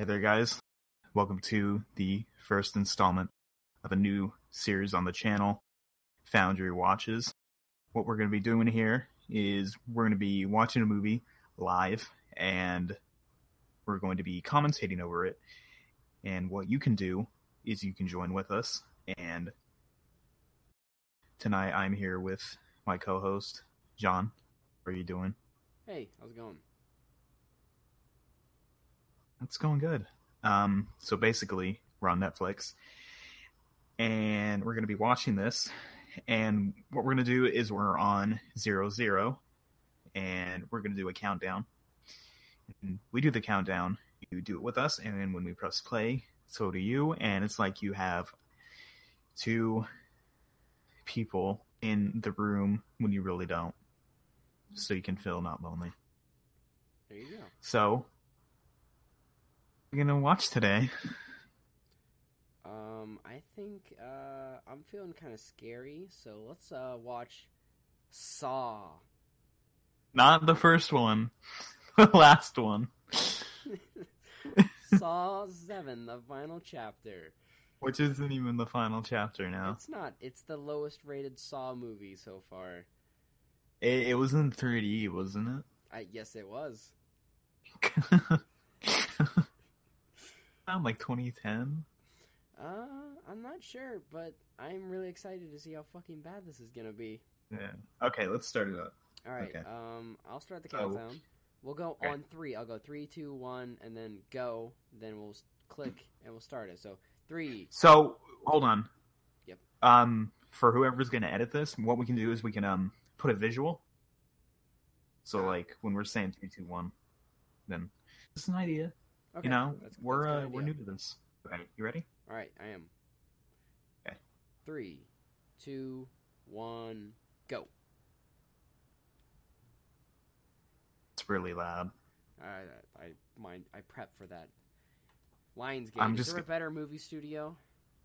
Hey there, guys. Welcome to the first installment of a new series on the channel, Foundry Watches. What we're going to be doing here is we're going to be watching a movie live, and we're going to be commentating over it. And what you can do is you can join with us. And tonight I'm here with my co-host, John. How are you doing? Hey, how's it going? It's going good. So basically, we're on Netflix, and we're going to be watching this. And what we're going to do is we're on 00, and we're going to do a countdown. And we do the countdown. You do it with us, and then when we press play, so do you. And it's like you have two people in the room when you really don't, so you can feel not lonely. There you go. So we're gonna watch today. I think I'm feeling kind of scary, so let's watch Saw. Not the first one, the last one. Saw 7, the final chapter. Which isn't even the final chapter now. It's not. It's the lowest rated Saw movie so far. It was in 3D, wasn't Yes, it was. it? Around like 2010. I'm not sure, but I'm really excited to see how fucking bad this is gonna be. Yeah. Okay, let's start it up. All right. Okay. I'll start the countdown. We'll go on 3. I'll go 3, 2, 1, and then go. Then we'll click and we'll start it. So 3. So hold on. Yep. For whoever's gonna edit this, what we can do is we can put a visual. So like when we're saying 3, 2, 1, then it's an idea. Okay. You know, that's we're new to this. Okay, you ready? All right, I am. Okay. 3, 2, 1, go. It's really loud. I prep for that. Lionsgate. I'm Is there a better movie studio?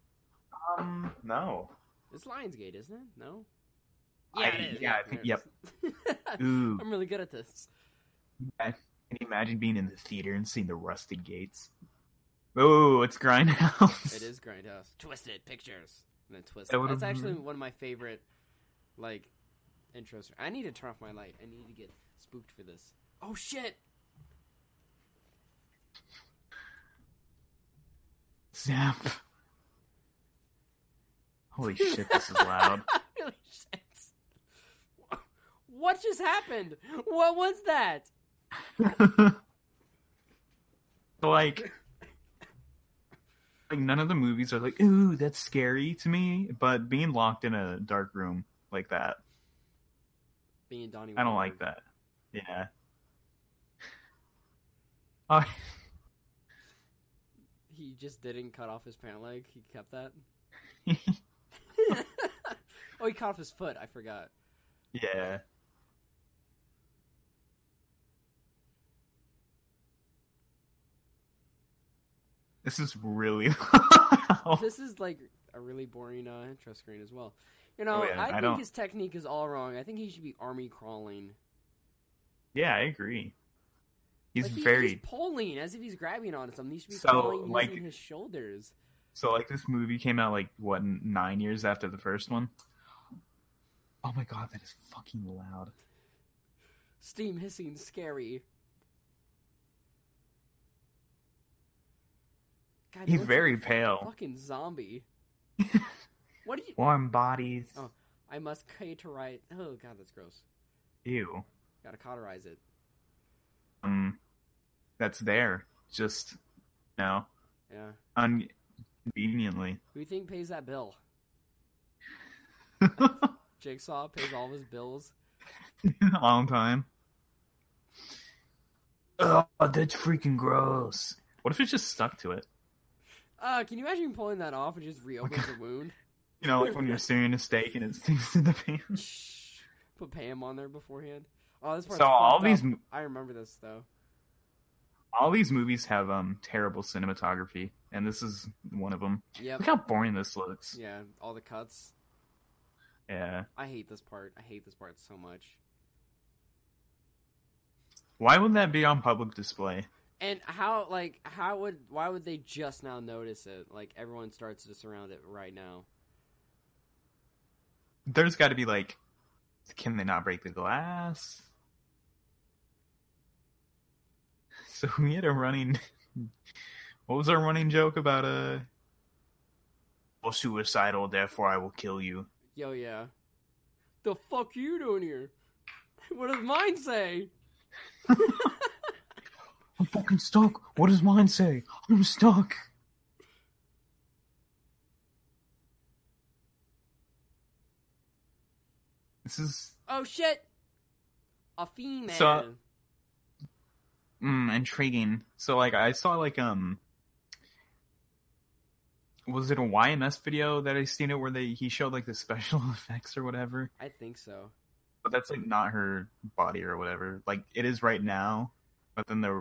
No. It's Lionsgate, isn't it? No. Yeah, it is. Yeah, I think. Yep. Ooh. I'm really good at this. Can you imagine being in the theater and seeing the rusted gates? Oh, it's Grindhouse. It is Grindhouse. Twisted Pictures. And then Twisted. That's actually one of my favorite, like, intros. I need to turn off my light. I need to get spooked for this. Oh, shit! Zap. Holy shit, this is loud. Holy shit. What just happened? What was that? like none of the movies are like, ooh, that's scary to me, but being locked in a dark room like that, being Donnie I don't Wahlberg. like that. Yeah. Oh. He just didn't cut off his pant leg. He kept that. Oh, he cut off his foot. I forgot. Yeah. This is really loud. This is like a really boring intro screen as well. You know, Oh, yeah, I think his technique is all wrong. I think he should be army crawling. Yeah, I agree. He's He's pulling as if he's grabbing on something. He should be crawling using his shoulders. So, like, this movie came out, like, what, 9 years after the first one? Oh my god, that is fucking loud. Steam hissing, scary. God, he's very pale. Fucking zombie. What are you? Warm bodies. Oh, I must cauterize. Oh god, that's gross. Ew. Gotta cauterize it. That's there. Just, Yeah. Conveniently. Who do you think pays that bill? Jigsaw pays all of his bills. A long time. Oh, that's freaking gross. What if it just stuck to it? Can you imagine pulling that off and just reopens the wound? You know, like when you're searing a steak and it sticks to the pan. Put Pam on there beforehand. Oh, this part's So all these, I remember this though. All these movies have terrible cinematography, and this is one of them. Yep. Look how boring this looks. Yeah, all the cuts. Yeah. I hate this part. I hate this part so much. Why would that be on public display? And why would they just now notice it? Like, everyone starts to surround it right now. There's got to be, like, can they not break the glass? So we had a running... What was our running joke about, well, suicidal, therefore I will kill you. Yo, yeah. The fuck are you doing here? What does mine say? I'm fucking stuck. What does mine say? I'm stuck. This is... Oh, shit! A female. So, intriguing. So, like, I saw, like, was it a YMS video that I seen it where he showed, like, the special effects or whatever? I think so. But that's, like, not her body or whatever. Like, it is right now, but then the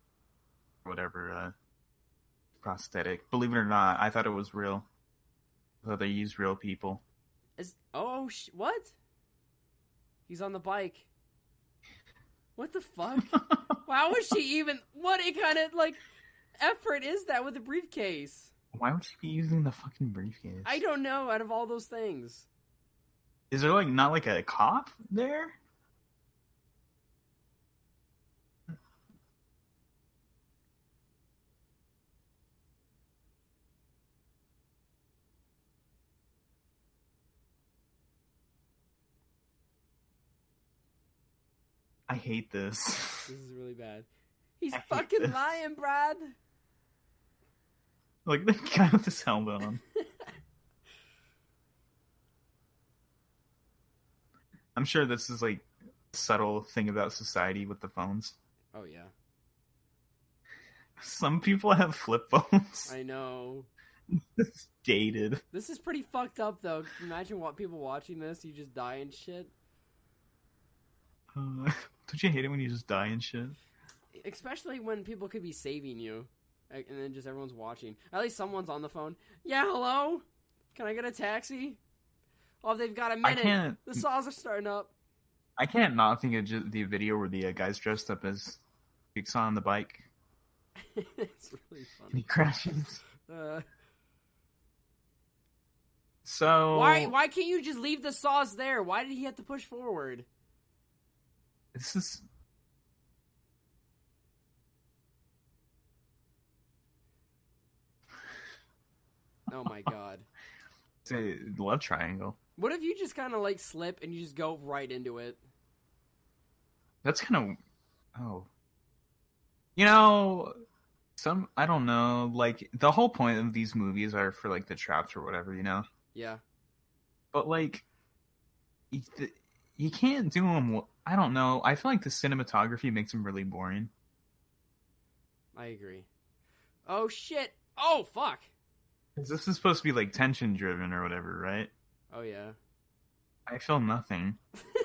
prosthetic. Believe it or not, I thought it was real. I thought they used real people. What? He's on the bike. What the fuck? How was she even... What kind of, like, effort is that with a briefcase? Why would she be using the fucking briefcase? I don't know, out of all those things. Is there, like, not, like, a cop there? I hate this. This is really bad. He's fucking lying, Brad. Like, the guy with his helmet on. I'm sure this is, like, a subtle thing about society with the phones. Oh, yeah. Some people have flip phones. I know. It's dated. This is pretty fucked up, though. Imagine what people watching this, you just die and shit. Don't you hate it when you just die and shit? Especially when people could be saving you. And then just everyone's watching. At least someone's on the phone. Yeah, hello? Can I get a taxi? Oh, they've got a minute. The saws are starting up. I can't not think of just the video where the guy's dressed up as Jigsaw on the bike. It's really funny. And he crashes. So... Why can't you just leave the saws there? Why did he have to push forward? This is... Oh my god. It's a love triangle. What if you just kind of like slip and you just go right into it? That's kind of... Oh. You know, I don't know, like, the whole point of these movies are for, like, the traps or whatever, you know? Yeah. But, like, you can't do them... I don't know. I feel like the cinematography makes them really boring. I agree. Oh, shit. Oh, fuck. This is supposed to be, like, tension-driven or whatever, right? Oh, yeah. I feel nothing.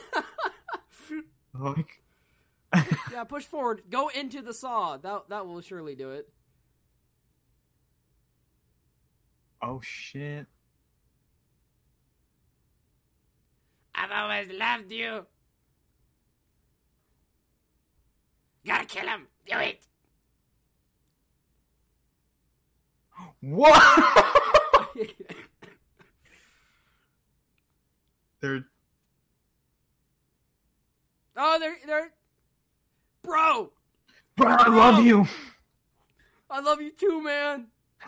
Like... Yeah, push forward. Go into the saw. That will surely do it. Oh, shit. I've always loved you. Gotta kill him. Do it. What? They're... Oh, they're... Bro, I love you. I love you too, man.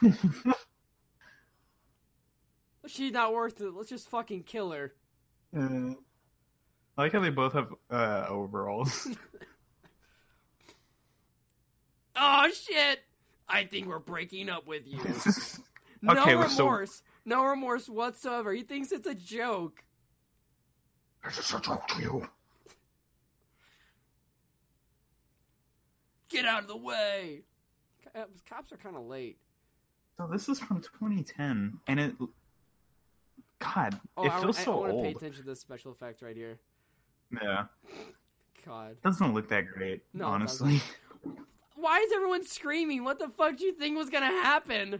She's not worth it. Let's just fucking kill her. I like how they both have overalls. Oh, shit. I think we're breaking up with you. Okay, no remorse. No remorse whatsoever. He thinks it's a joke. It's just a joke to you. Get out of the way. Cops are kind of late. So this is from 2010, and it... God, it feels so old. I want to pay attention to this special effect right here. Yeah. God. It doesn't look that great, no, honestly. Why is everyone screaming? What the fuck do you think was gonna happen?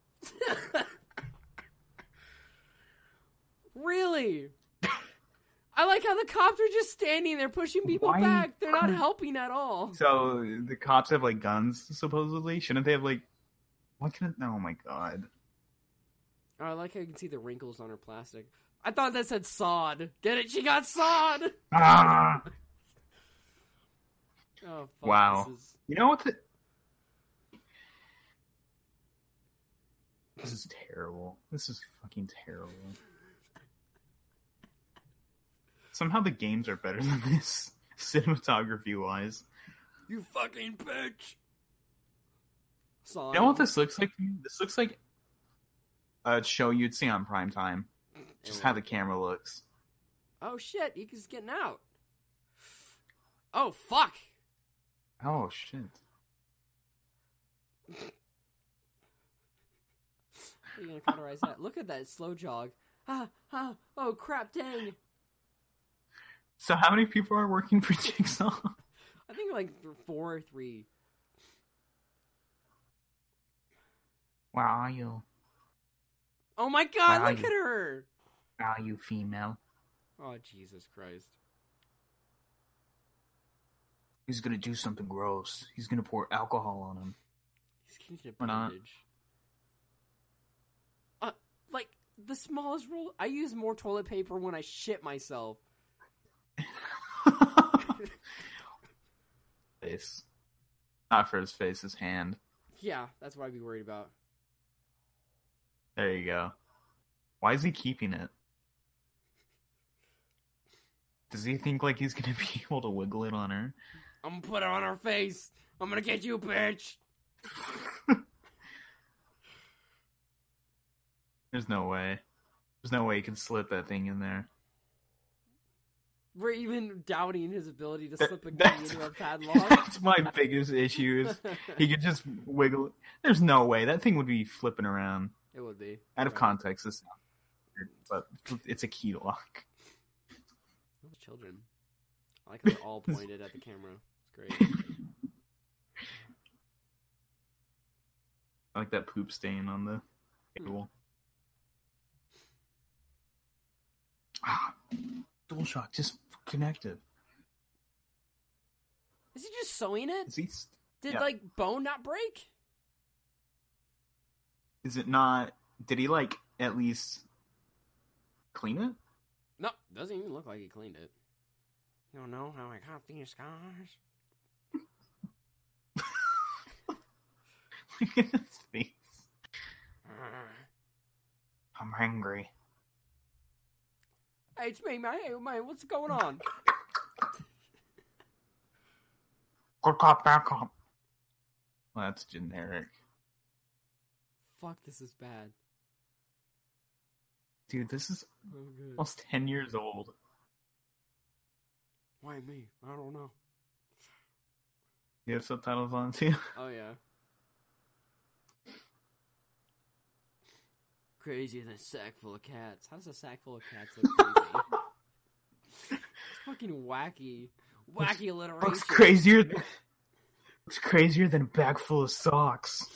Really? I like how the cops are just standing there pushing people Why back. They're not couldn't- helping at all. So the cops have like guns, supposedly. Shouldn't they have like? Why couldn't? Oh my god! Oh, I like how you can see the wrinkles on her plastic. I thought that said sod. Get it? She got sod. Ah! Oh, fuck, Wow. You know what? This is terrible. This is fucking terrible. Somehow the games are better than this, cinematography-wise. You fucking bitch. Sod. You know what this looks like? This looks like a show you'd see on primetime. Just how the camera looks. Oh shit, he's getting out. Oh fuck. Oh shit. How are you gonna cauterize that? Look at that slow jog. Oh crap, dang. So how many people are working for Jigsaw? I think like 4 or 3. Where are you? Oh my god, Where are look you? at her! Where are you, female? Oh Jesus Christ. He's gonna do something gross. He's gonna pour alcohol on him. He's getting a Or not. bandage. Like, the smallest roll. I use more toilet paper when I shit myself. Face. Not for his face, his hand. Yeah, that's what I'd be worried about. There you go. Why is he keeping it? Does he think like he's gonna be able to wiggle it on her? I'm gonna put it on her face. I'm gonna get you, bitch. There's no way. There's no way he can slip that thing in there. We're even doubting his ability to That- slip a key that's- into a padlock. That's my biggest issue is he could just wiggle. There's no way. That thing would be flipping around. It would be. Out of Right. context, it's not weird, but it's a key lock. Those children. I like how they're all pointed at the camera. It's great. I like that poop stain on the table. DualShock just connected. Is he just sewing it? Is he? Did, yeah. like, bone not break? Is it not? Did he like at least clean it? No, doesn't even look like he cleaned it. You don't know how I got these scars? Look at his face. I'm hungry. Hey, it's me, man. Hey, man, what's going on? Good cop, bad cop. Well, that's generic. Fuck, this is bad. Dude, this is Oh, good. almost 10 years old. Why me? I don't know. You have subtitles on too? Oh, yeah. Crazier than a sack full of cats. How does a sack full of cats look crazy? It's fucking wacky. Wacky alliteration. Looks crazier than a bag full of socks.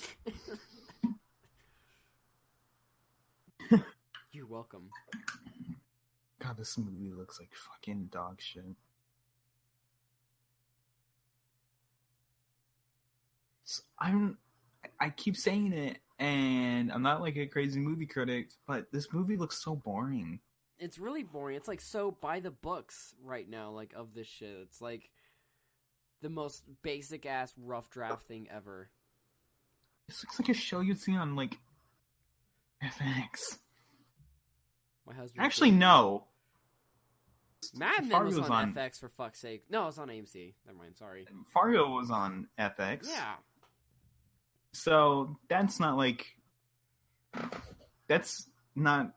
You're welcome. God, this movie looks like fucking dog shit. I keep saying it, and I'm not like a crazy movie critic, but this movie looks so boring. It's really boring. It's like so by the books right now, like of this shit. It's like the most basic ass rough draft thing ever. This looks like a show you'd see on like FX. My husband. Actually, no. Mad Men was Fargo's on FX for fuck's sake. No, it's on AMC. Never mind. Sorry. Fargo was on FX. Yeah. So that's not like. That's not.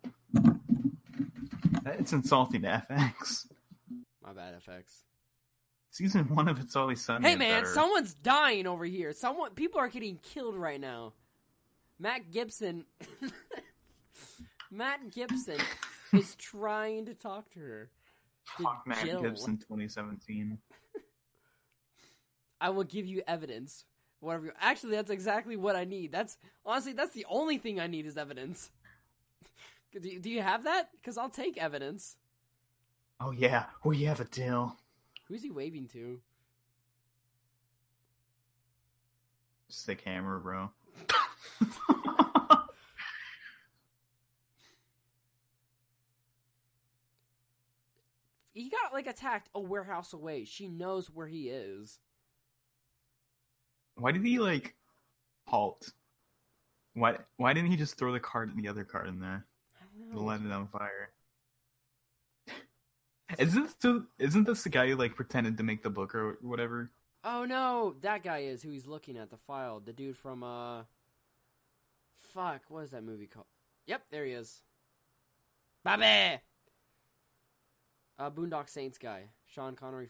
It's insulting to FX. My bad, FX. Season 1 of It's Always Sunny. Hey is man, better. someone's dying over here. People are getting killed right now. Matt Gibson. Matt Gibson is trying to talk to her. To Fuck Matt Jill. Gibson 2017. I will give you evidence. Whatever. Actually, that's exactly what I need. That's the only thing I need is evidence. Do you have that? Because I'll take evidence. Oh yeah, we have a deal. Who's he waving to? Just the camera, bro. He got like attacked a warehouse away. She knows where he is. Why did he like halt? Why didn't he just throw the other card in there? I don't And know. let it on fire. Isn't this the guy who like pretended to make the book or whatever? Oh no, that guy is who he's looking at, the file. The dude from fuck, what is that movie called? Yep, there he is. Bobby. Boondock Saints guy, Sean Connery,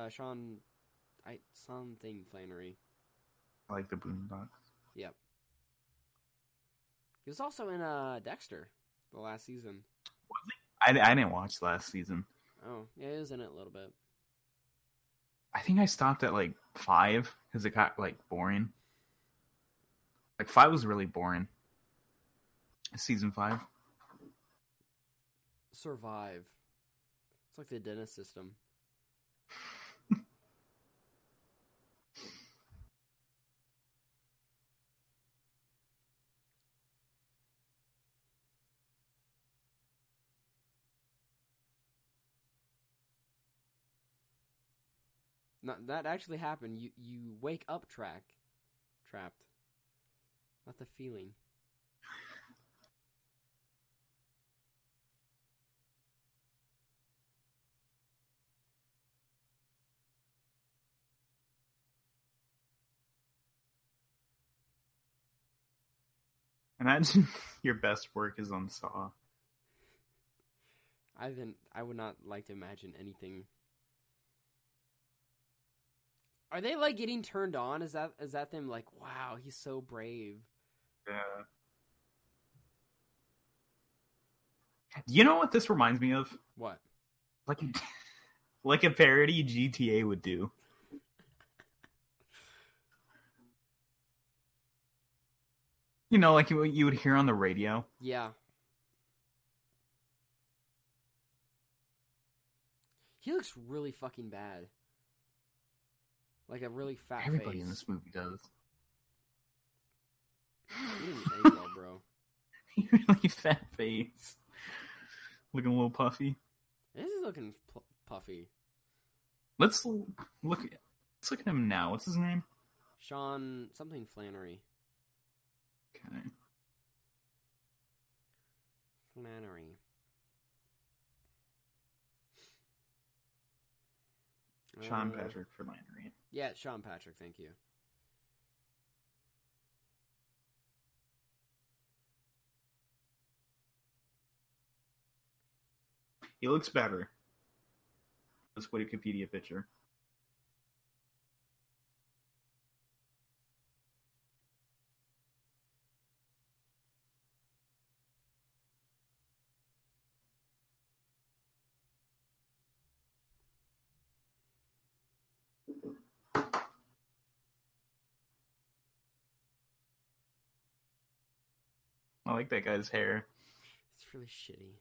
something Flannery. I like the Boondocks. Yep. He was also in Dexter, the last season. I didn't watch last season. Oh, yeah, he was in it a little bit. I think I stopped at like 5 because it got like boring. Like 5 was really boring. Season 5. Survive. It's like the dentist system. Not that actually happened. You wake up trapped. Not the feeling. Imagine your best work is on Saw. I would not like to imagine anything. Are they like getting turned on? Is that them like, wow, he's so brave? Yeah. You know what this reminds me of? What? Like a parody GTA would do. You know, like you would hear on the radio. Yeah. He looks really fucking bad. Like a really fat Everybody face. in this movie does. He didn't age well, bro. Really fat face. Looking a little puffy. This is looking puffy. Let's look at him now. What's his name? Sean something Flannery. Okay. Flannery. Sean Patrick Flannery. Yeah, Sean Patrick, thank you. He looks better. This Wikipedia picture. I like that guy's hair. It's really shitty.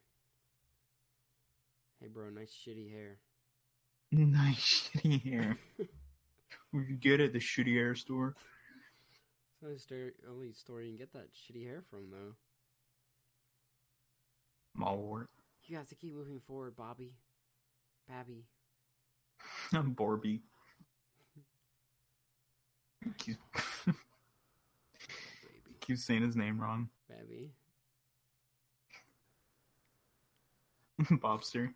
Hey, bro, nice shitty hair. Nice shitty hair. We could get it at the shitty hair store. It's the only store you can get that shitty hair from, though. Mallwart. You have to keep moving forward, Bobby. Babby. I'm Borby. Keep saying his name wrong. Babby. Bobster.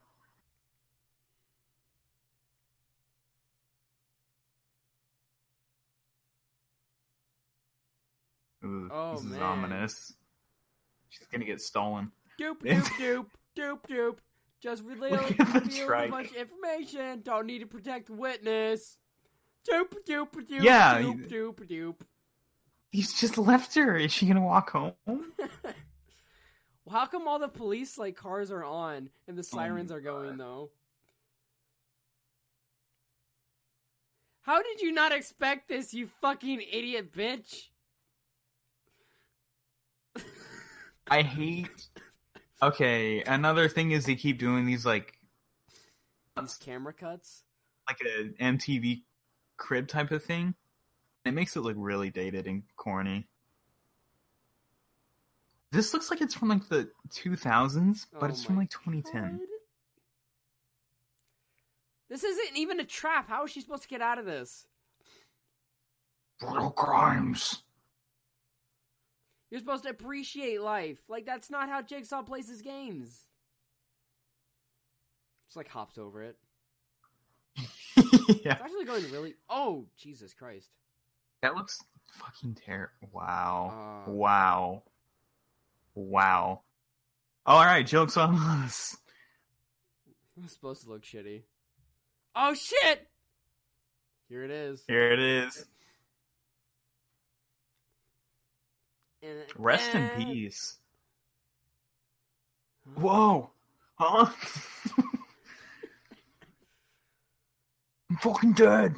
Ooh, Oh, this is man. ominous. She's gonna get stolen. Doop, doop, doop, doop, doop. Just Look at the reveal a trike. bunch of information. Don't need to protect the witness. Doop, doop, doop, Yeah, doop, doop, doop. He's just left her. Is she gonna walk home? Well, how come all the police like cars are on and the sirens are going though? How did you not expect this, you fucking idiot bitch? I hate. Okay, another thing is they keep doing these like these camera cuts. like an MTV crib type of thing. It makes it look really dated and corny. This looks like it's from like the 2000s, but it's from like 2010. God. This isn't even a trap. How is she supposed to get out of this? Brutal crimes. You're supposed to appreciate life. Like, that's not how Jigsaw plays his games. Just like hops over it. Yeah. It's actually going really... Oh, Jesus Christ. That looks fucking terrible. Wow. Uh, Wow. Wow. Alright, joke's on us. It's supposed to look shitty. Oh, shit! Here it is. Here it is. Rest in peace. Whoa! Huh? I'm fucking dead!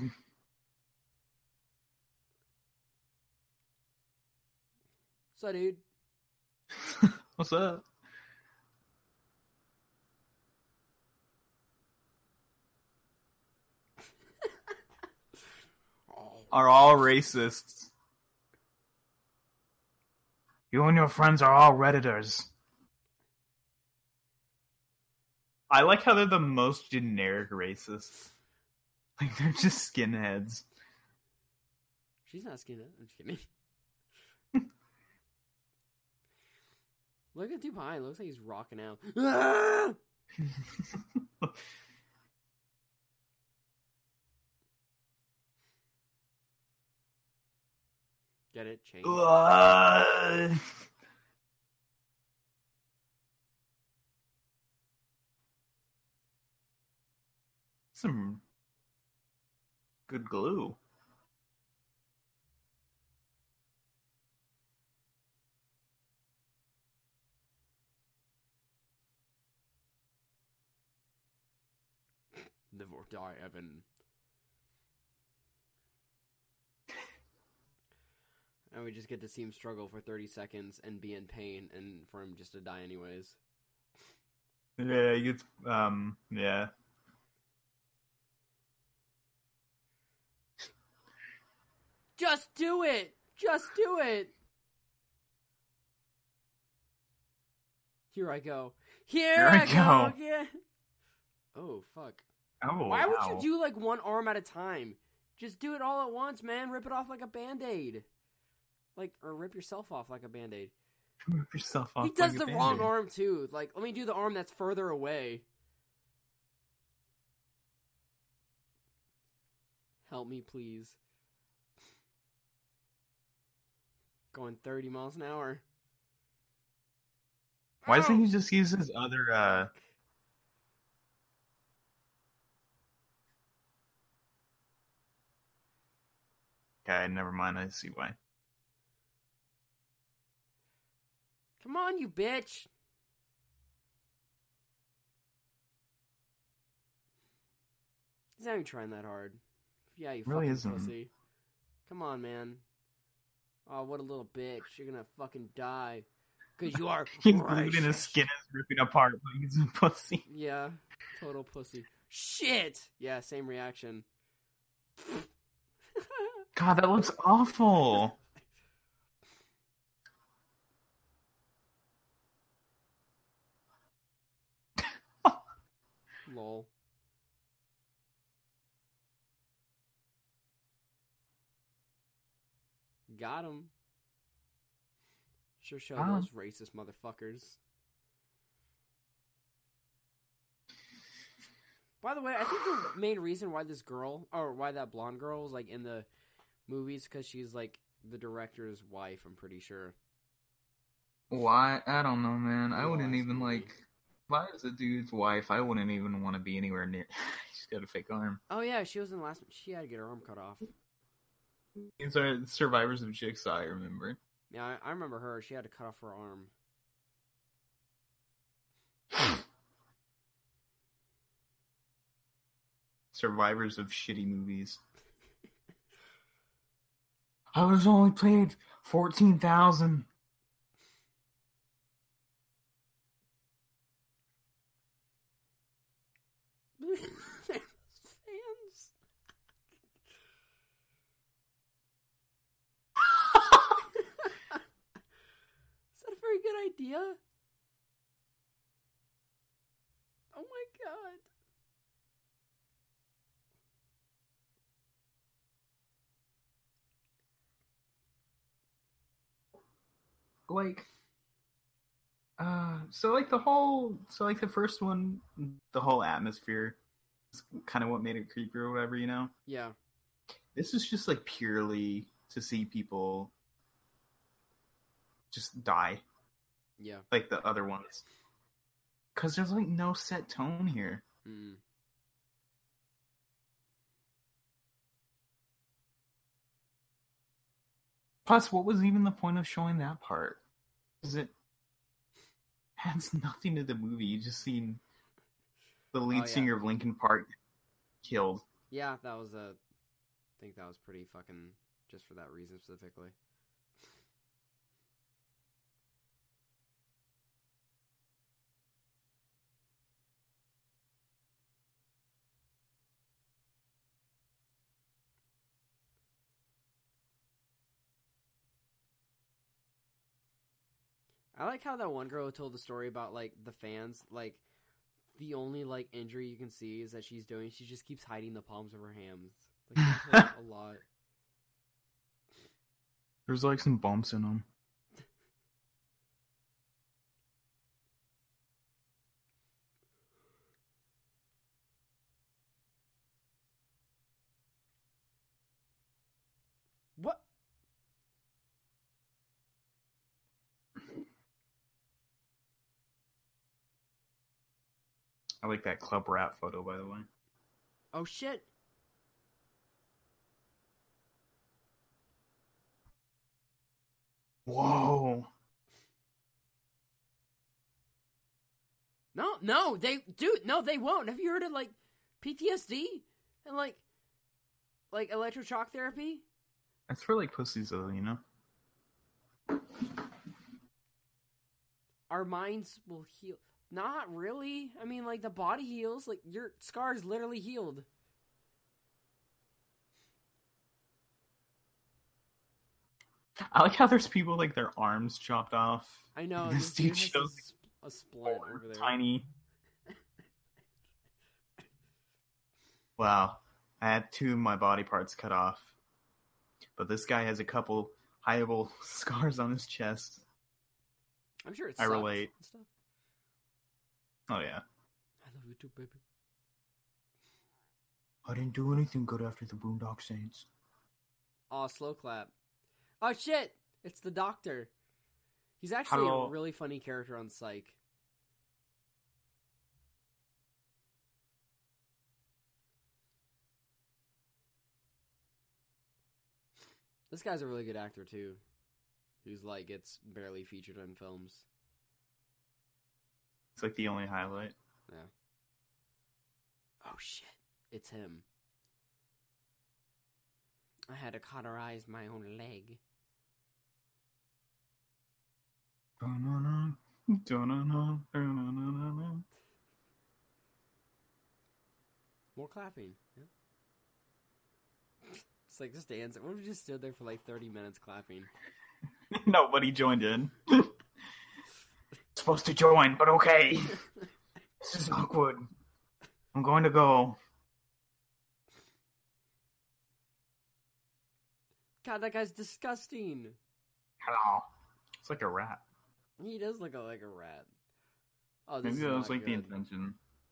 What's up, dude? What's up? Are all racists. You and your friends are all Redditors. I like how they're the most generic racists. Like, they're just skinheads. She's not skinhead. I'm just kidding. Look at Dubai. It looks like he's rocking out. Ah! Get it? Change. Some good glue. Live or die, Evan. And we just get to see him struggle for 30 seconds and be in pain, and for him just to die anyways. Yeah, he gets, yeah. Just do it! Just do it! Here I go. Here I go again! Oh, fuck. Oh, Why would wow. you do, like, one arm at a time? Just do it all at once, man. Rip it off like a Band-Aid. Like, or rip yourself off like a Band-Aid. Rip yourself off He does like the a wrong Band-Aid. arm, too. Like, let me do the arm that's further away. Help me, please. Going 30 miles an hour. Why doesn't he just use his other, Okay, never mind, I see why. Come on, you bitch! He's not even trying that hard. Yeah, you Really fucking isn't. pussy. Come on, man. Oh, what a little bitch. You're gonna fucking die. Because you are He's glued and his skin is ripping apart, but he's a pussy. Yeah, total pussy. Shit! Yeah, same reaction. God, that looks awful. Lol. Got him. Sure show those racist motherfuckers. By the way, I think the main reason why this girl, or why that blonde girl was like in the movies, because she's like the director's wife, I'm pretty sure. Why? I don't know, man. I wouldn't Last even, movie. like... If I was a dude's wife, I wouldn't even want to be anywhere near... She's got a fake arm. Oh yeah, she was in the last. She had to get her arm cut off. These are survivors of Jigsaw, I remember. Yeah, I remember her. She had to cut off her arm. Survivors of shitty movies. I was only paid $14,000. idea? Oh my god. Like, the first one, the whole atmosphere is kind of what made it creepy or whatever, you know? Yeah. This is just like purely to see people just die, Yeah. like the other ones. Because there's like no set tone here. Mm. Plus, what was even the point of showing that part? Because it adds nothing to the movie. You just seen the lead singer of Linkin Park killed. Yeah, that was I think that was pretty fucking just for that reason specifically. I like how that one girl told the story about like the fans, like the only like injury you can see is that she just keeps hiding the palms of her hands. Like a lot. There's like some bumps in them. What? I like that club rat photo, by the way. Oh shit. Whoa. No, they won't. Have you heard of like PTSD and like electroshock therapy? That's for like pussies though, you know? Our minds will heal. Not really. I mean, like the body heals. Like your scar's literally healed. I like how there's people like their arms chopped off. I know. This dude shows a splint over there. Tiny. Wow. I had 2 of my body parts cut off. But this guy has a couple hideable scars on his chest. I'm sure it's. I relate. Oh yeah. I love you too, baby. I didn't do anything good after the Boondock Saints. Oh, slow clap. Oh shit! It's the Doctor. He's actually a really funny character on Psych. This guy's a really good actor too. Who's like gets barely featured in films. It's like the only highlight. Yeah. Oh shit! It's him. I had to cauterize my own leg. More clapping. Yeah. It's like just dancing. What if we just stood there for like 30 minutes clapping? Nobody joined in. Supposed to join, but okay. This is awkward. I'm going to go. God, that guy's disgusting. Hello. It's like a rat. He does look like a rat. Oh, this Maybe is that was not like the good. intention.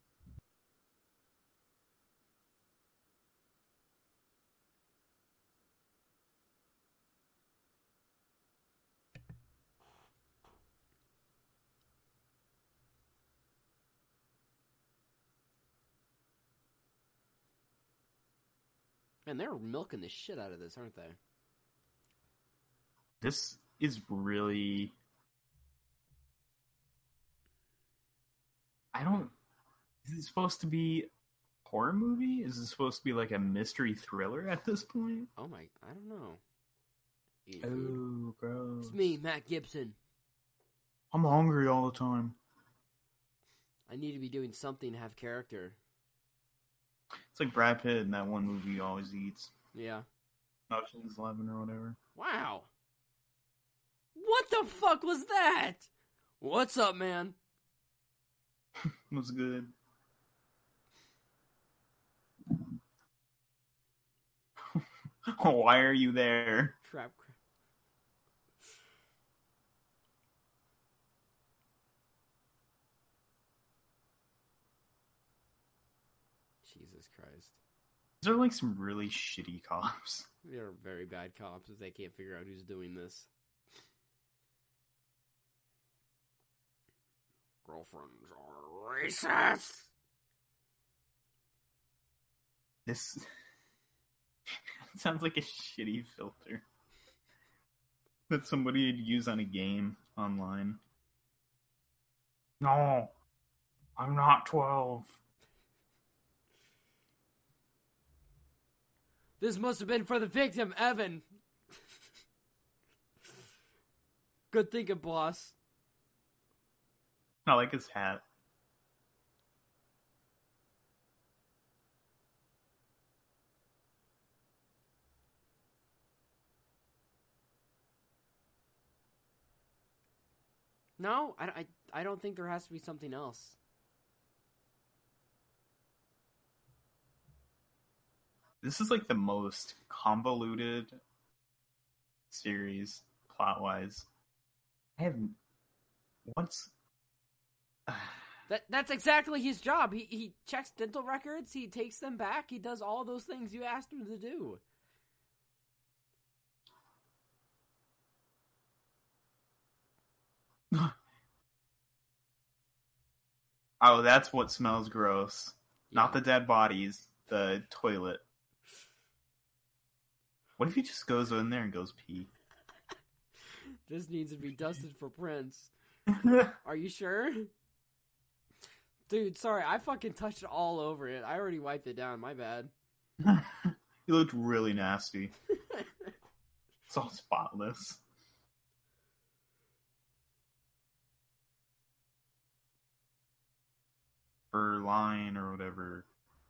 Man, they're milking the shit out of this, aren't they? This is really... Is it supposed to be a horror movie? Is it supposed to be like a mystery thriller at this point? Oh my... I don't know. Oh, gross. It's me, Matt Gibson. I'm hungry all the time. I need to be doing something to have character. It's like Brad Pitt in that one movie he always eats. Yeah. Ocean's 11 or whatever. Wow. What the fuck was that? What's up, man? What's good? Why are you there? Trap. Jesus Christ. These are like some really shitty cops. They're very bad cops if they can't figure out who's doing this. Girlfriends are racist! This sounds like a shitty filter that somebody would use on a game online. No, I'm not 12. This must have been for the victim, Evan. Good thinking, boss. I like his hat. No, I don't think there has to be something else. This is like the most convoluted series plot-wise. I have once. That's exactly his job. He checks dental records. He takes them back. He does all those things you asked him to do. Oh, that's what smells gross. Yeah. Not the dead bodies. The toilet. What if he just goes in there and goes pee? This needs to be dusted for Prince. Are you sure? Dude, sorry, I fucking touched it all over it. I already wiped it down, my bad. He looked really nasty. It's all spotless. Fur line or whatever.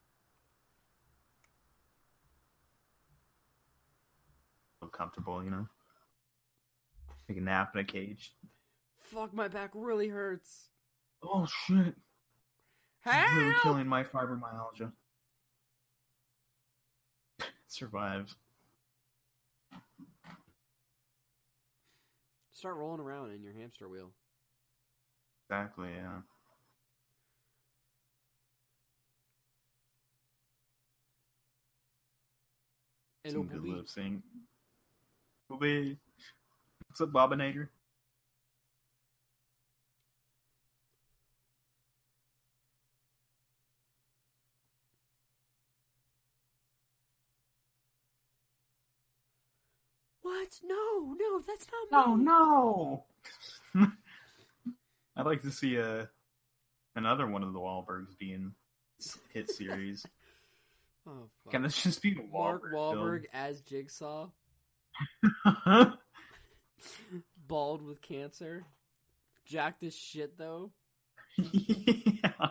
So comfortable, you know? Take a nap in a cage. Fuck, my back really hurts. Oh shit. Help! It's really killing my fibromyalgia. Survive. Start rolling around in your hamster wheel. Exactly, yeah. And Some good lip sync. Bobby. What's up, Bobinator? What? No, that's not Oh me. no! I'd like to see another one of the Wahlbergs being hit series. Oh, fuck. Can this just be a Mark Wahlberg Wahlberg as Jigsaw, film? bald with cancer, jacked as shit though. Yeah.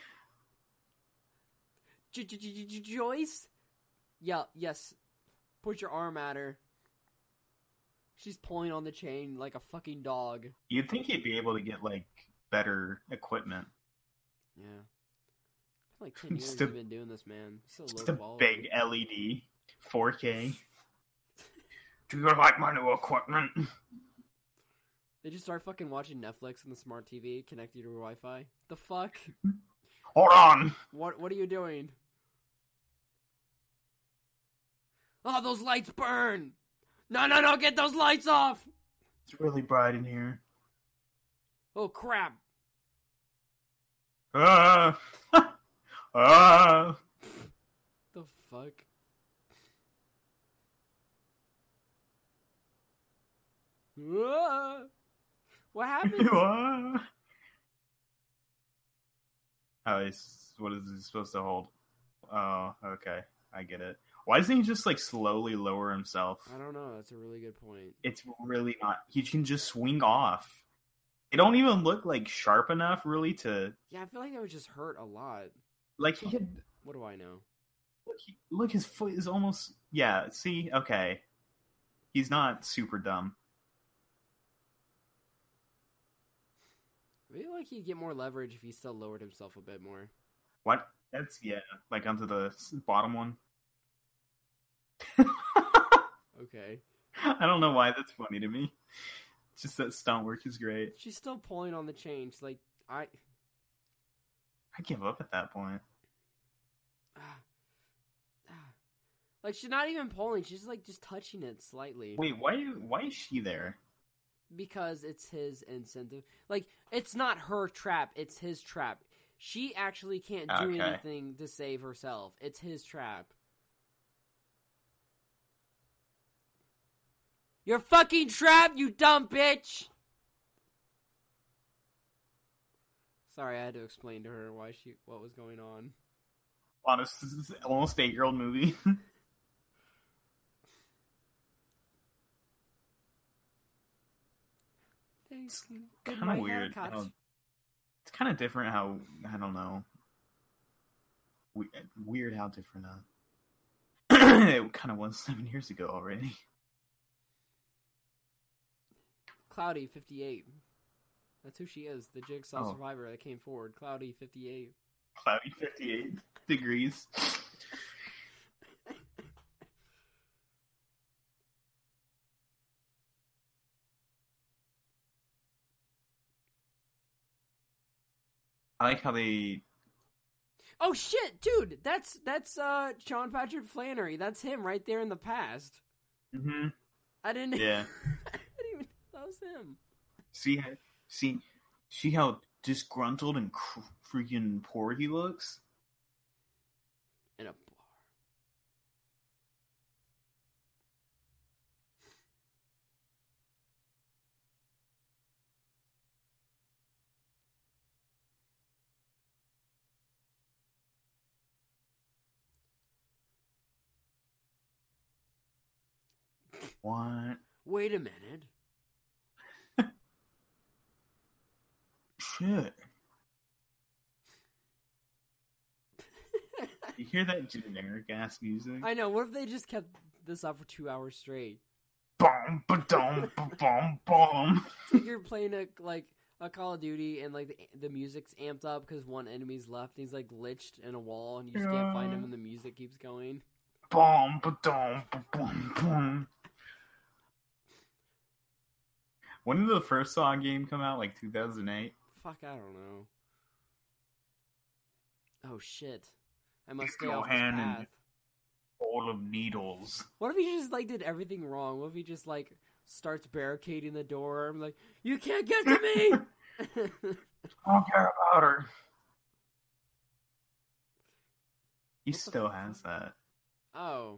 Joyce? Yeah, yes. Put your arm at her. She's pulling on the chain like a fucking dog. You'd think he'd be able to get like better equipment. Yeah. Like 10 years Just you've been doing this, man. So Just low a quality. big LED, 4K. Do you like my new equipment? They just start fucking watching Netflix on the smart TV connected to your Wi-Fi. The fuck? Hold on. What are you doing? Oh, those lights burn! No, get those lights off! It's really bright in here. Oh, crap. Ah! Ah! The fuck? Ah! What happened? Ah! Oh, what is he supposed to hold? Oh, okay. I get it. Why doesn't he just like slowly lower himself? I don't know. That's a really good point. It's really not. He can just swing off. It don't even look like sharp enough, really, to Yeah, I feel like that would just hurt a lot. like. He could What do I know? look. His foot is almost. Yeah. See. Okay. He's not super dumb. I feel like he'd get more leverage if he still lowered himself a bit more. What? That's yeah, like onto the bottom one. Okay. I don't know why that's funny to me. It's just that stunt work is great. She's still pulling on the chain. She's like, I give up at that point. Like, she's not even pulling. She's like just touching it slightly. Wait, why is she there? Because it's his incentive. Like, it's not her trap. It's his trap. She actually can't do anything to save herself. It's his trap. You're fucking trapped, you dumb bitch! Sorry, I had to explain to her what was going on. Honest, this is almost 8-year-old movie. It's kind of weird. It's kind of different how, I don't know. Weird how different it kind of was 7 years ago already. Cloudy 58. That's who she is. The Jigsaw survivor that came forward. Cloudy 58. Cloudy 58 degrees. I like how they. Oh shit, dude! That's Sean Patrick Flannery. That's him right there in the past. Mm-hmm. I didn't. Yeah. I didn't even know that was him. See how disgruntled and freaking poor he looks. In a bar. What? Wait a minute. Shit. You hear that generic ass music? I know. What if they just kept this up for 2 hours straight? Boom, ba-dum, ba-bum, bum. It's like you're playing a Call of Duty and like the music's amped up because one enemy's left. And he's like glitched in a wall and you just can't find him and the music keeps going. Boom, ba-dum, ba-bum, bum. When did the first Saw game come out? Like 2008? Fuck, I don't know. Oh shit. I must stay off this path. Full of needles. What if he just like did everything wrong? What if he just like starts barricading the door? I'm like, you can't get to me. I don't care about her. He still has that. Oh.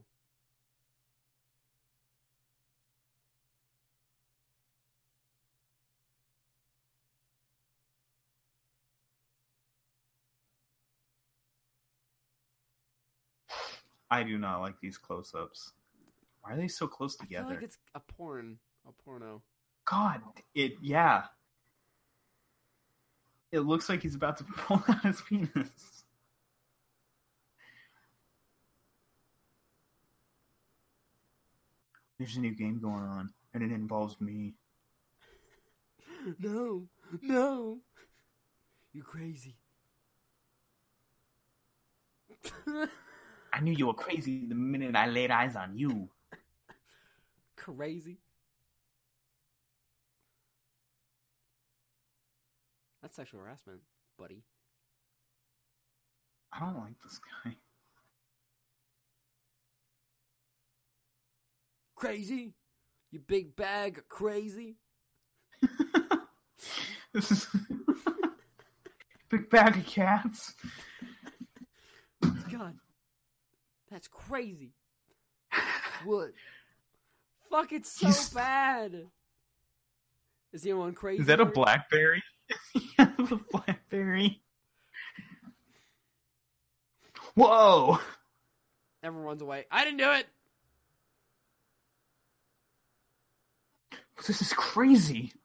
I do not like these close-ups. Why are they so close together? I feel like it's a porno. God, yeah. It looks like he's about to pull out his penis. There's a new game going on, and it involves me. No. You're crazy. I knew you were crazy the minute I laid eyes on you. Crazy? That's sexual harassment, buddy. I don't like this guy. Crazy? You big bag of crazy? This is big bag of cats. God, that's crazy. What? Fuck, it's so bad. Is anyone crazy? Is that a BlackBerry? Yeah, a BlackBerry. Whoa! Everyone runs away. I didn't do it. This is crazy.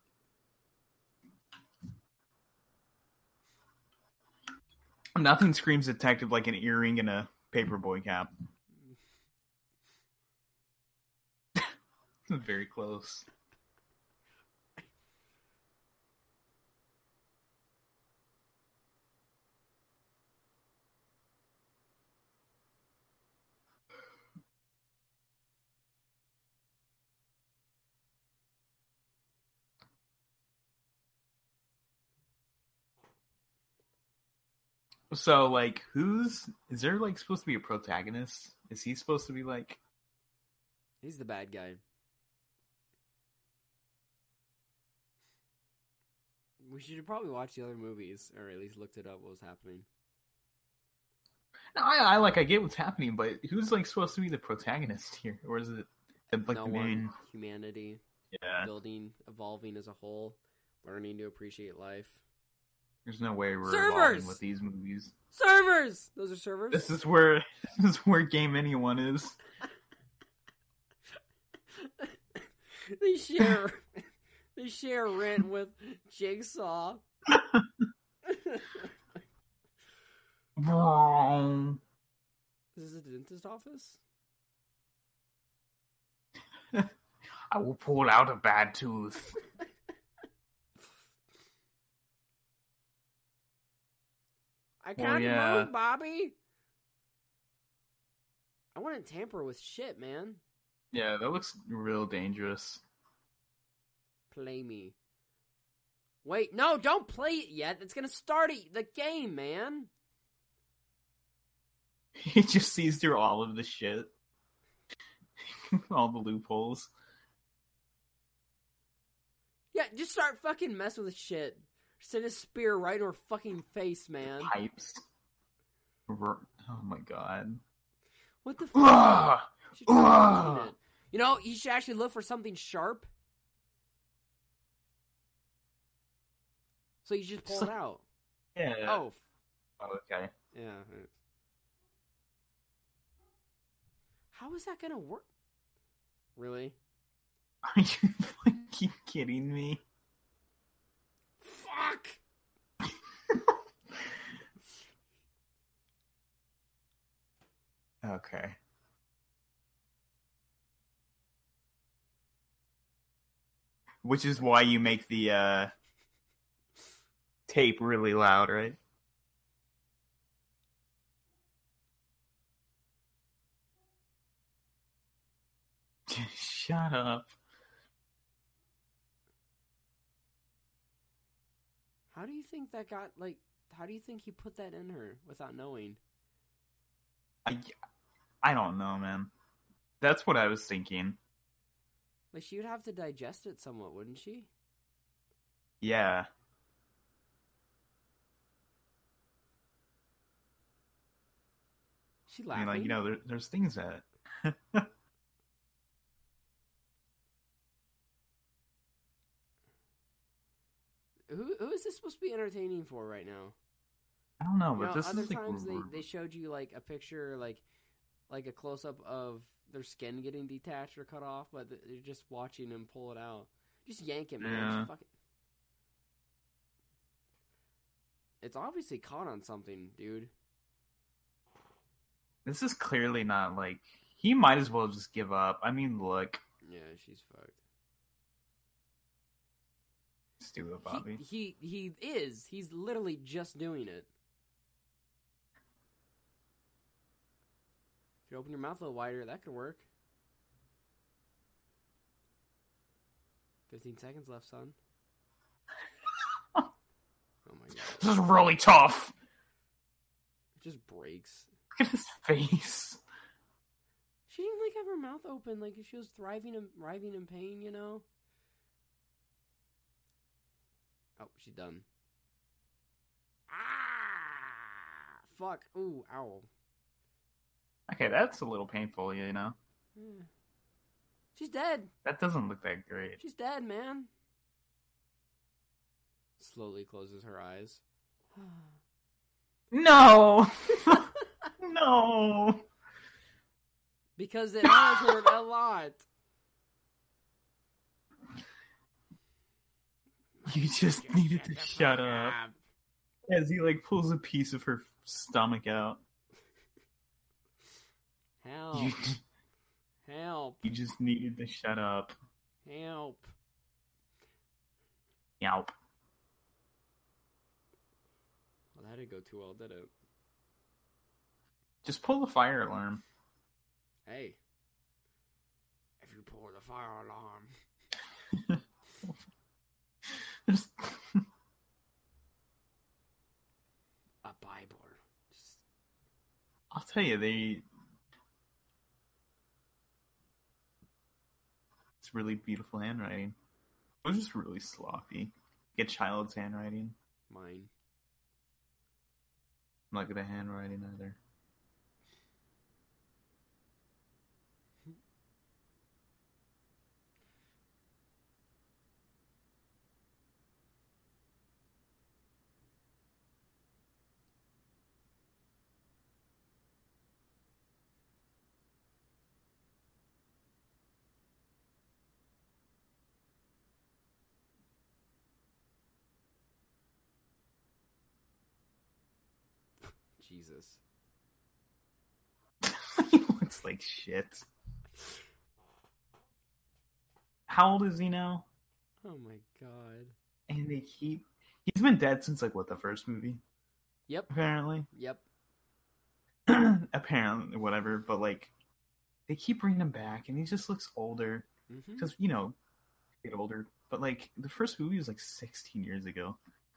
Nothing screams detective like an earring and a paperboy cap. Very close. So, like, is there, like, supposed to be a protagonist? Is he supposed to be, like... He's the bad guy. We should probably watch the other movies, or at least looked it up what was happening. No, I get what's happening, but who's, like, supposed to be the protagonist here? Or is it, like, No the main... one, humanity, Yeah. building, evolving as a whole, learning to appreciate life. There's no way we're Servers! evolving with these movies. Servers! Those are servers? This is where Game Anyone is. They share rent with Jigsaw. Is this a dentist office? I will pull out a bad tooth. I can't yeah. move, Bobby. I wouldn't tamper with shit, man. Yeah, that looks real dangerous. Play me. Wait, no, don't play it yet. It's gonna start the game, man. He just sees through all of the shit. All the loopholes. Yeah, just start fucking messing with shit. Send a spear right in her fucking face, man. Pipes. Oh my god. What the fuck? You know, you should actually look for something sharp. So you just pull it out. Yeah. Oh, okay. yeah. How is that gonna work? Really? Are you fucking kidding me? Fuck! Okay. Which is why you make the tape really loud, right? Shut up. How do you think that got, like, how do you think he put that in her without knowing? I don't know, man. That's what I was thinking. Like, she would have to digest it somewhat, wouldn't she? Yeah. She laughing? I mean, like, you know, there's things that... Who is this supposed to be entertaining for right now? I don't know, You but know, this other is like... times they showed you, like, a picture, like a close-up of their skin getting detached or cut off, but they're just watching him pull it out. Just yank it, man. Yeah. Just fuck it. It's obviously caught on something, dude. This is clearly not, like... He might as well just give up. I mean, look. Yeah, she's fucked. Just do it, Bobby. He is. He's literally just doing it. If you open your mouth a little wider, that could work. 15 seconds left, son. Oh my god. This is really tough. It just breaks. Look at his face. She didn't, like, have her mouth open like she was writhing in pain, you know? Oh, she's done. Ah! Fuck. Ooh, ow. Okay, that's a little painful, you know? Yeah. She's dead. That doesn't look that great. She's dead, man. Slowly closes her eyes. No! No! Because it hurt a lot. You just needed to shut up. As he, like, pulls a piece of her stomach out. Help. Help. You just needed to shut up. Help. Yelp. Well, that didn't go too well, did it? Just pull the fire alarm. Hey. If you pull the fire alarm. A Bible. tell you, it's really beautiful handwriting. It was just really sloppy. Like a child's handwriting. Mine. I'm not good at handwriting either. Jesus. He looks like shit. How old is he now? Oh my god. And he's been dead since like what, the first movie? Yep. Apparently. Yep. Apparently, whatever. But like, they keep bringing him back, and he just looks older. Because get older. But like, the first movie was like 16 years ago.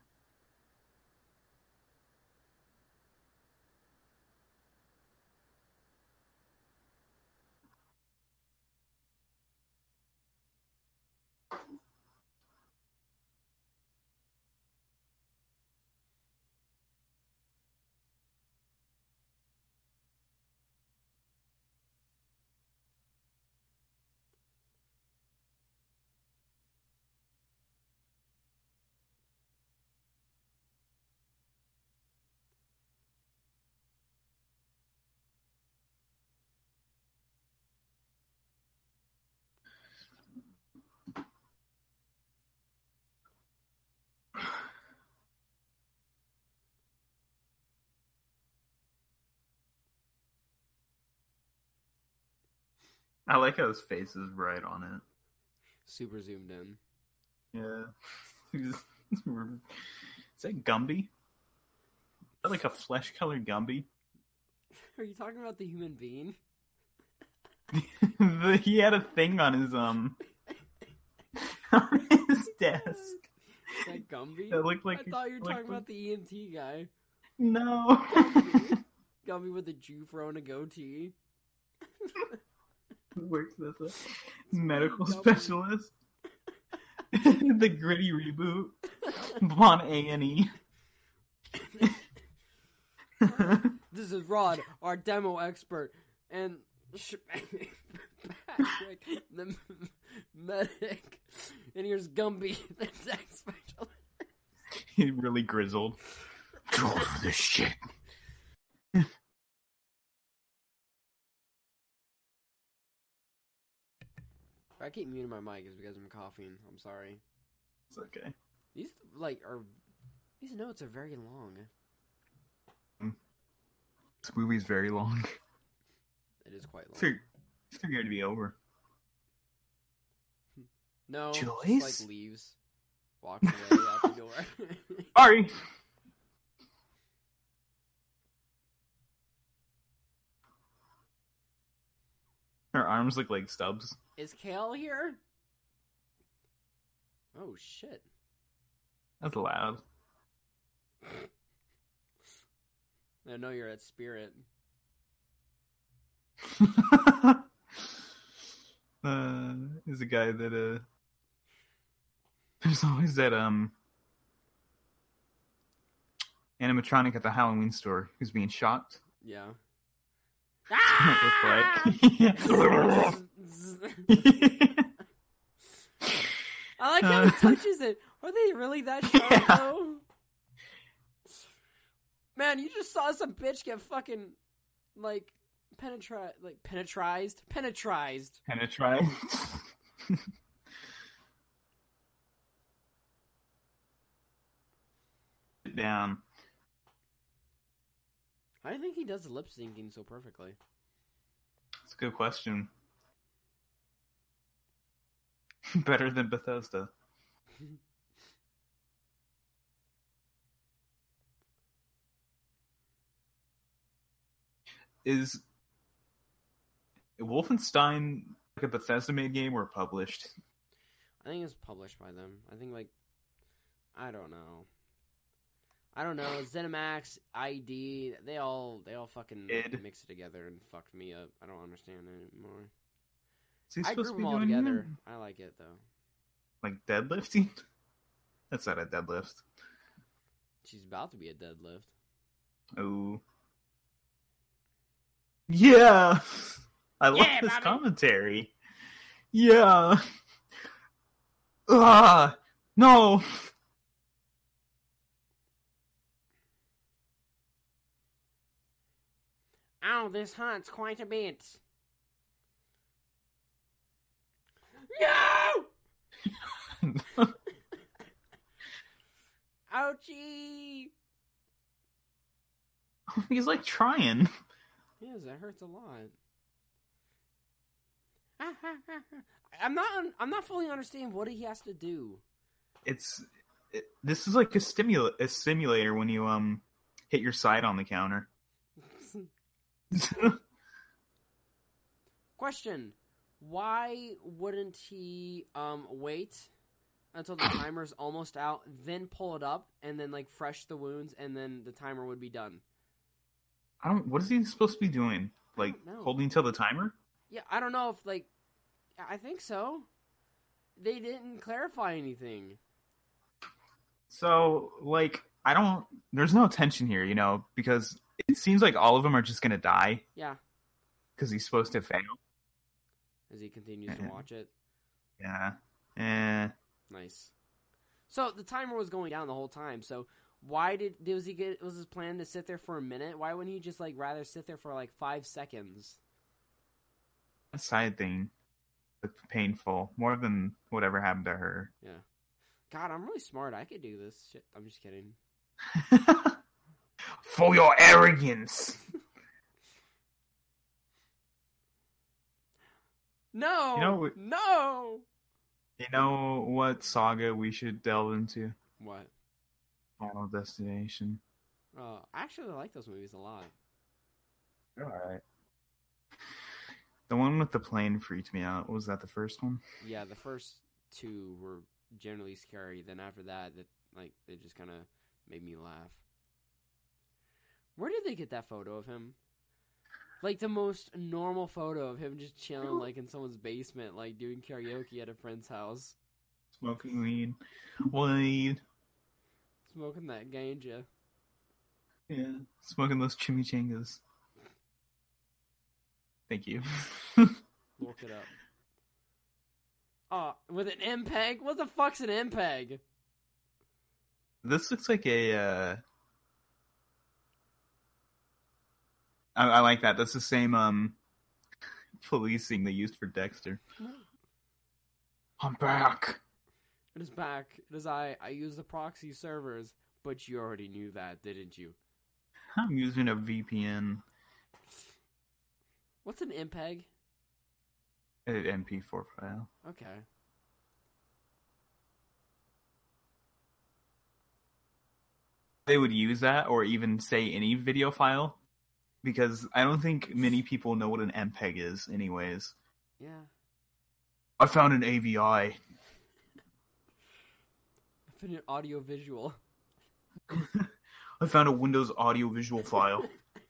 I like how his face is right on it. Super zoomed in. Yeah. Is that Gumby? Is that like a flesh-colored Gumby? Are you talking about the human being? He had a thing on his on his desk. Is that Gumby? That looked like I thought you were talking about the EMT guy. No. Gumby with a Jufro and a goatee. Works as a medical specialist. The Gritty reboot. On A&E. This is Rod, our demo expert, and Patrick, the medic. And here's Gumby, the tech specialist. He's really grizzled. Oh, this shit. I keep muting my mic is because I'm coughing. I'm sorry. It's okay. These notes are very long. This movie's very long. It is quite long. It's going to be over. No, Joyce? just, like, leaves. Walks away out the door. Sorry! Her arms look like stubs. Is Kale here? Oh, shit. That's loud. I know you're at Spirit. Is a guy that there's always that animatronic at the Halloween store who's being shocked. Yeah. It looks like. I like how he touches it. Are they really that sharp though? Man, you just saw some bitch get fucking penetrized. Sit down. I think he does lip syncing so perfectly. That's a good question. Better than Bethesda. Is Wolfenstein like a Bethesda-made game or published? I think it's published by them. I think, I don't know. I don't know, ZeniMax, ID, they all fucking Id. mix it together and fucked me up. I don't understand it anymore. Is he I supposed group to be them all doing together. I like it though. like deadlifting? That's not a deadlift. She's about to be a deadlift. Oh. Yeah. I love Yeah, this Bobby. commentary. Yeah. Ah. No. Oh, this hurts quite a bit. No! Ouchie! He's like trying. Yes, that hurts a lot. I'm not fully understanding what he has to do. This is like a simulator when you hit your side on the counter. Question: why wouldn't he wait until the timer's almost out, then pull it up, and then like fresh the wounds, and then the timer would be done? What is he supposed to be doing? Like holding till the timer? Yeah, I don't know if like. I think so. They didn't clarify anything. So like there's no tension here, because it seems like all of them are just gonna die. Yeah. Because he's supposed to fail. As he continues to watch it. Yeah. Nice. So the timer was going down the whole time. So why was his plan to sit there for a minute? Why wouldn't he just like rather sit there for like 5 seconds? A side thing. It's painful. More than whatever happened to her. Yeah. God, I'm really smart. I could do this shit. I'm just kidding. For your arrogance. No. No. You know what saga we should delve into? What? Final Destination. I actually like those movies a lot. They're alright. The one with the plane freaked me out. Was that the first one? Yeah, the first 2 were generally scary. Then after that, they just kind of made me laugh. Where did they get that photo of him? Like the most normal photo of him just chilling like in someone's basement, like doing karaoke at a friend's house. Smoking weed. Weed. Smoking that ganja. Yeah. Smoking those chimichangas. Thank you. Look it up. Oh, with an MPEG? What the fuck's an MPEG? This looks like a, I like that. That's the same, policing they used for Dexter. I'm back. It is back. It is I use the proxy servers, but you already knew that, didn't you? I'm using a VPN. What's an MPEG? An MP4 file. Okay. They would use that, or even say any video file, because I don't think many people know what an MPEG is, anyways. Yeah. I found an AVI. Infinite audio visual. I found a Windows audio visual file.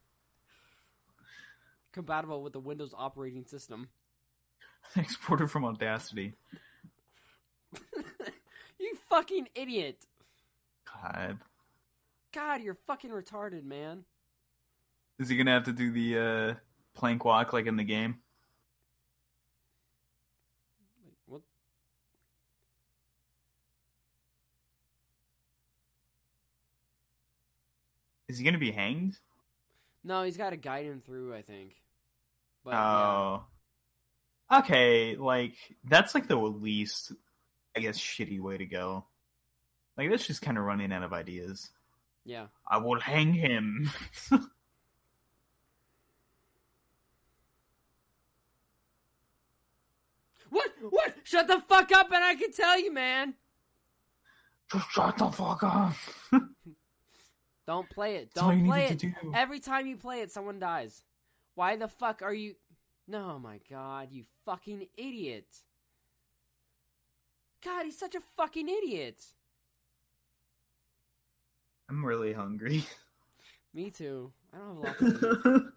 Compatible with the Windows operating system. Exported from Audacity. You fucking idiot. God, you're fucking retarded, man. Is he gonna have to do the plank walk like in the game? Like, what? Is he gonna be hanged? No, he's got to guide him through, I think. But, oh. Yeah. Okay, like, that's like the least, I guess, shitty way to go. Like, that's just kind of running out of ideas. Yeah. I will hang him. What? Shut the fuck up and I can tell you, man. Just shut the fuck up. Don't play it. That's all Don't you play needed it. to do. Every time you play it, someone dies. Why the fuck are you... No, my God, you fucking idiot. God, he's such a fucking idiot. I'm really hungry. Me too. I don't have a lot to eat.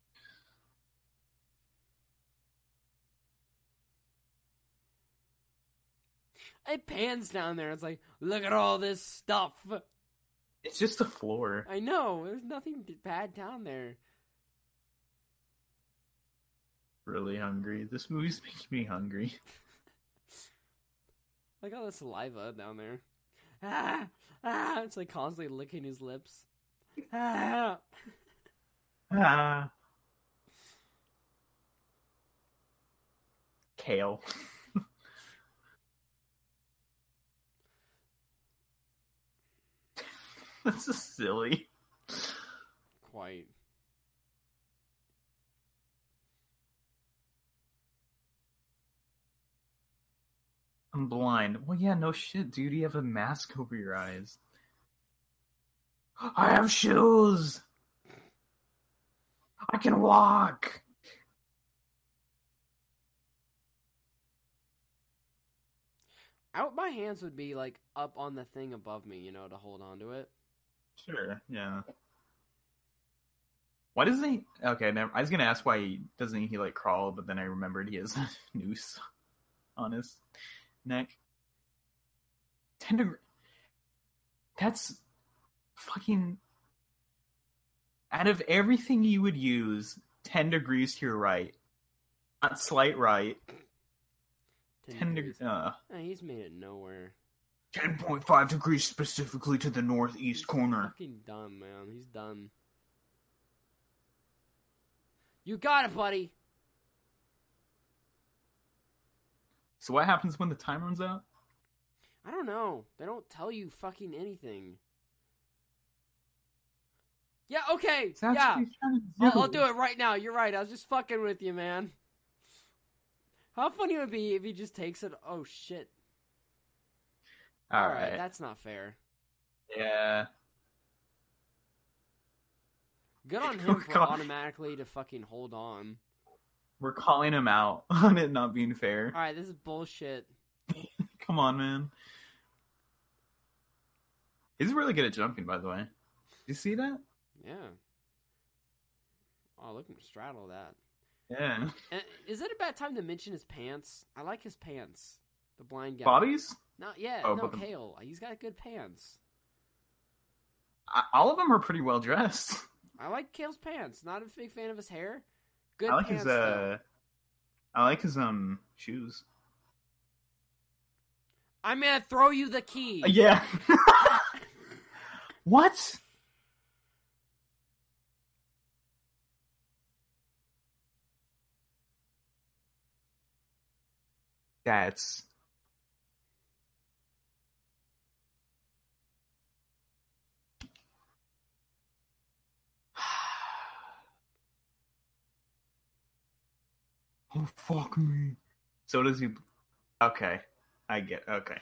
It pans down there. It's like, look at all this stuff. It's just a floor. I know. There's nothing bad down there. Really hungry. This movie's making me hungry. Like all the saliva down there. Ah, ah. It's like constantly licking his lips. Ah. Ah. Kale. That's just silly. Quite. I'm blind. Well, yeah, no shit, dude. You have a mask over your eyes. I have shoes. I can walk. My hands would be like up on the thing above me, you know, to hold on to it. Sure, yeah. Why doesn't he? Okay, never. I was gonna ask why doesn't he like crawl, but then I remembered he has a noose on his neck. 10 degrees. That's fucking. Out of everything you would use, 10 degrees to your right, not slight right. 10 degrees. He's made it nowhere. 10.5 degrees specifically to the northeast corner. Fucking done, man. He's done. You got it, buddy. So what happens when the time runs out? I don't know. They don't tell you fucking anything. Yeah, okay. That's yeah. what he's trying to I'll do it right now. You're right. I was just fucking with you, man. How funny would it be if he just takes it? Oh, shit. All right. That's not fair. Yeah. Good on him for automatically to fucking hold on. We're calling him out on it not being fair. Alright, this is bullshit. Come on, man. He's really good at jumping, by the way. You see that? Yeah. Oh, look at him straddle that. Yeah. And is it a bad time to mention his pants? I like his pants. The blind guy. Bobby's? No, yeah, Oh, no, but Kale. He's got good pants. All of them are pretty well dressed. I like Kale's pants. Not a big fan of his hair. Good I like pants, his though. I like his shoes. I'm gonna throw you the key. Yeah. What? That's oh fuck me. So does he? Okay, I get. Okay.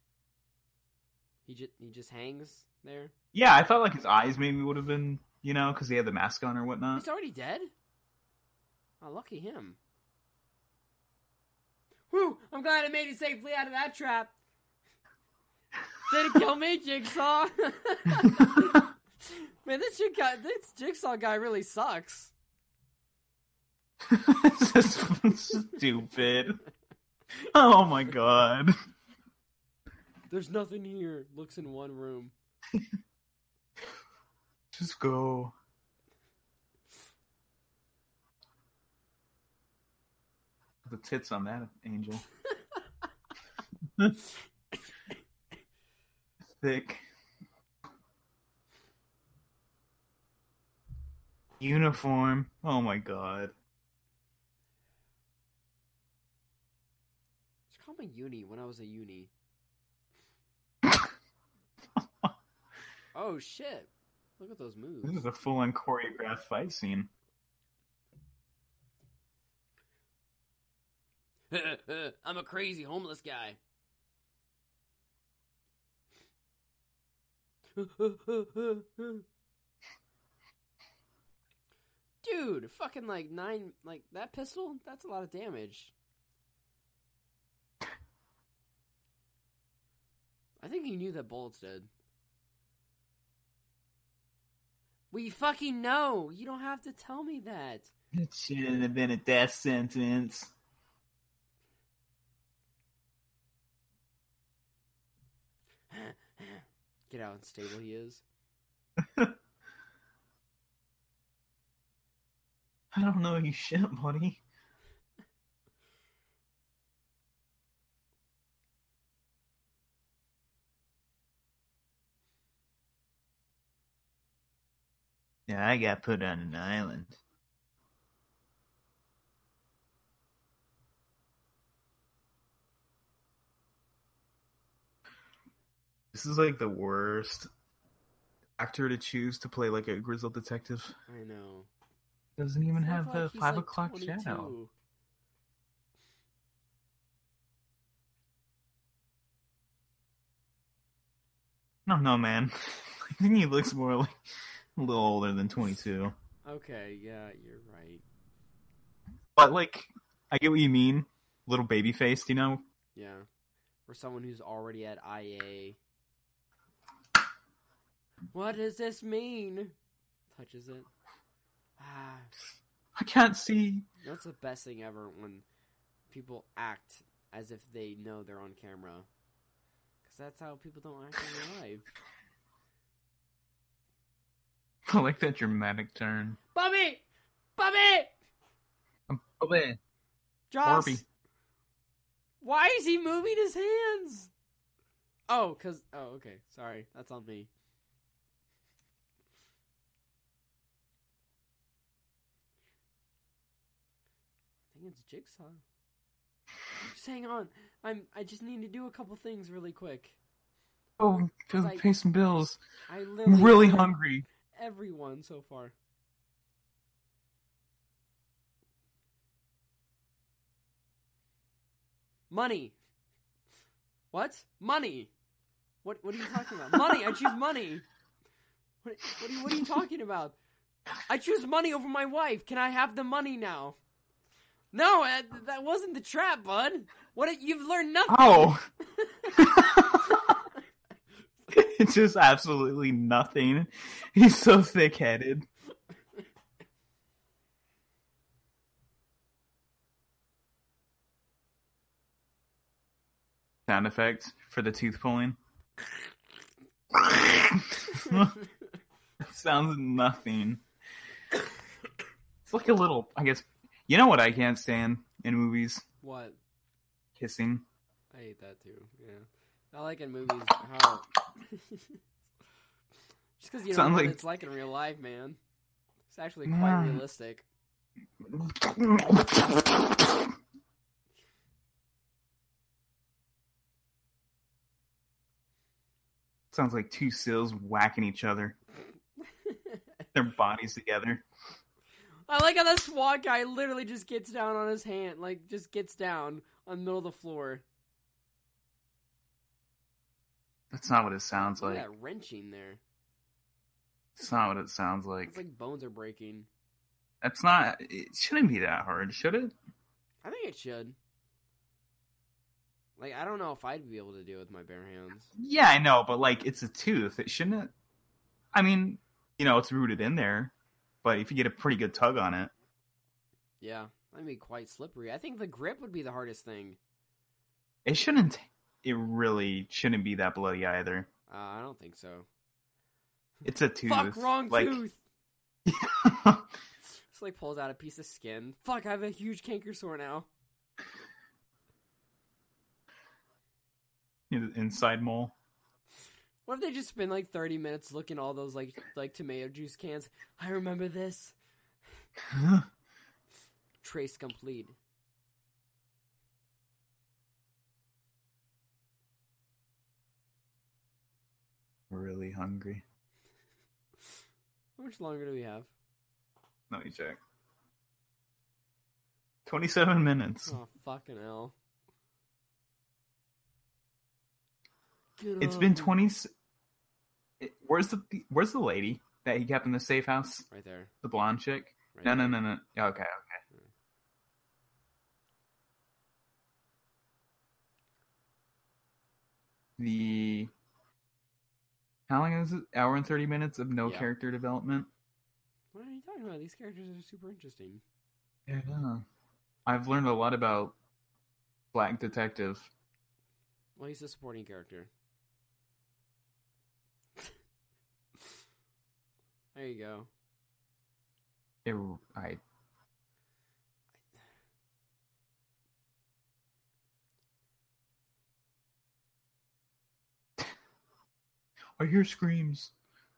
He just hangs there. Yeah, I thought like his eyes maybe would have been, because he had the mask on or whatnot. He's already dead? Oh, lucky him. Whew! I'm glad I made it safely out of that trap. Didn't kill me, Jigsaw. Man, this Jigsaw guy really sucks. This is stupid. Oh my god. There's nothing here. Looks in one room. Just go. The tits on that angel. Thick. Uniform. Oh my god. Just call me Uni when I was a uni. Oh shit. Look at those moves. This is a full-on choreographed fight scene. I'm a crazy homeless guy. Dude, fucking like that pistol, that's a lot of damage. I think he knew that bullets did. We fucking know. You don't have to tell me that. It shouldn't have been a death sentence. Get how unstable he is. I don't know you shit, buddy. Yeah, I got put on an island. This is like the worst actor to choose to play like a grizzled detective. I know. Doesn't even have Look the like he's 5 like o'clock 22. shadow. I don't know, man. I think he looks more like a little older than 22. Okay, yeah, you're right. But like, I get what you mean. Little baby faced, you know? Yeah. For someone who's already at IA. What does this mean? Touches it. Ah. I can't see. That's the best thing ever when people act as if they know they're on camera. Because that's how people don't act in real life. I like that dramatic turn. Bobby! Bobby! Bobby! Joss! Barbie. Why is he moving his hands? Oh, okay. Sorry. That's on me. I think it's Jigsaw. Just hang on. I just need to do a couple things really quick. Oh, pay some bills. I'm I'm really hungry. Everyone so far. Money. What? Money. What are you talking about? Money. I choose money. What are you talking about? I choose money over my wife. Can I have the money now? No, that wasn't the trap, bud. You've learned nothing. Oh. It's just absolutely nothing. He's so thick-headed. Sound effect for the tooth pulling. Sounds nothing. It's like a little, I guess. You know what I can't stand in movies? What? Kissing. I hate that too. Yeah, I like in movies how just because you don't know what it's like in real life, man. It's actually quite realistic. Sounds like two seals whacking each other. Their bodies together. I like how the SWAT guy literally just gets down on his hand, like just gets down on the middle of the floor. That's not what it sounds Look like. at that wrenching there. It's not what it sounds like. It's like bones are breaking. That's not. It shouldn't be that hard, should it? I think it should. Like, I don't know if I'd be able to do it with my bare hands. Yeah, I know, but like, it's a tooth. It shouldn't. I mean, you know, it's rooted in there, but if you get a pretty good tug on it, yeah, that'd be quite slippery. I think the grip would be the hardest thing. it shouldn't. It really shouldn't be that bloody either. I don't think so. It's a tooth. Fuck, wrong tooth. Just like pulls out a piece of skin. Fuck, I have a huge canker sore now. Inside mole. What if they just spend like 30 minutes looking at all those like tomato juice cans? I remember this. Trace complete. Really hungry. How much longer do we have? Let me check. 27 minutes. Oh, fucking hell. It's been 20. Where's the lady that he kept in the safe house? Right there. The blonde chick? Right No. there. Okay. How long is it? Hour and 30 minutes of no character development? you talking about? These characters are super interesting. Yeah. I've learned a lot about Black Detective. Well, he's a supporting character. There you go. I hear screams.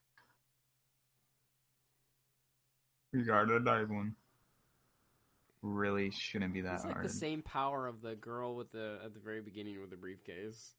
Regarded that one. Really shouldn't be that It's like hard. the same power of the girl with at the very beginning with the briefcase.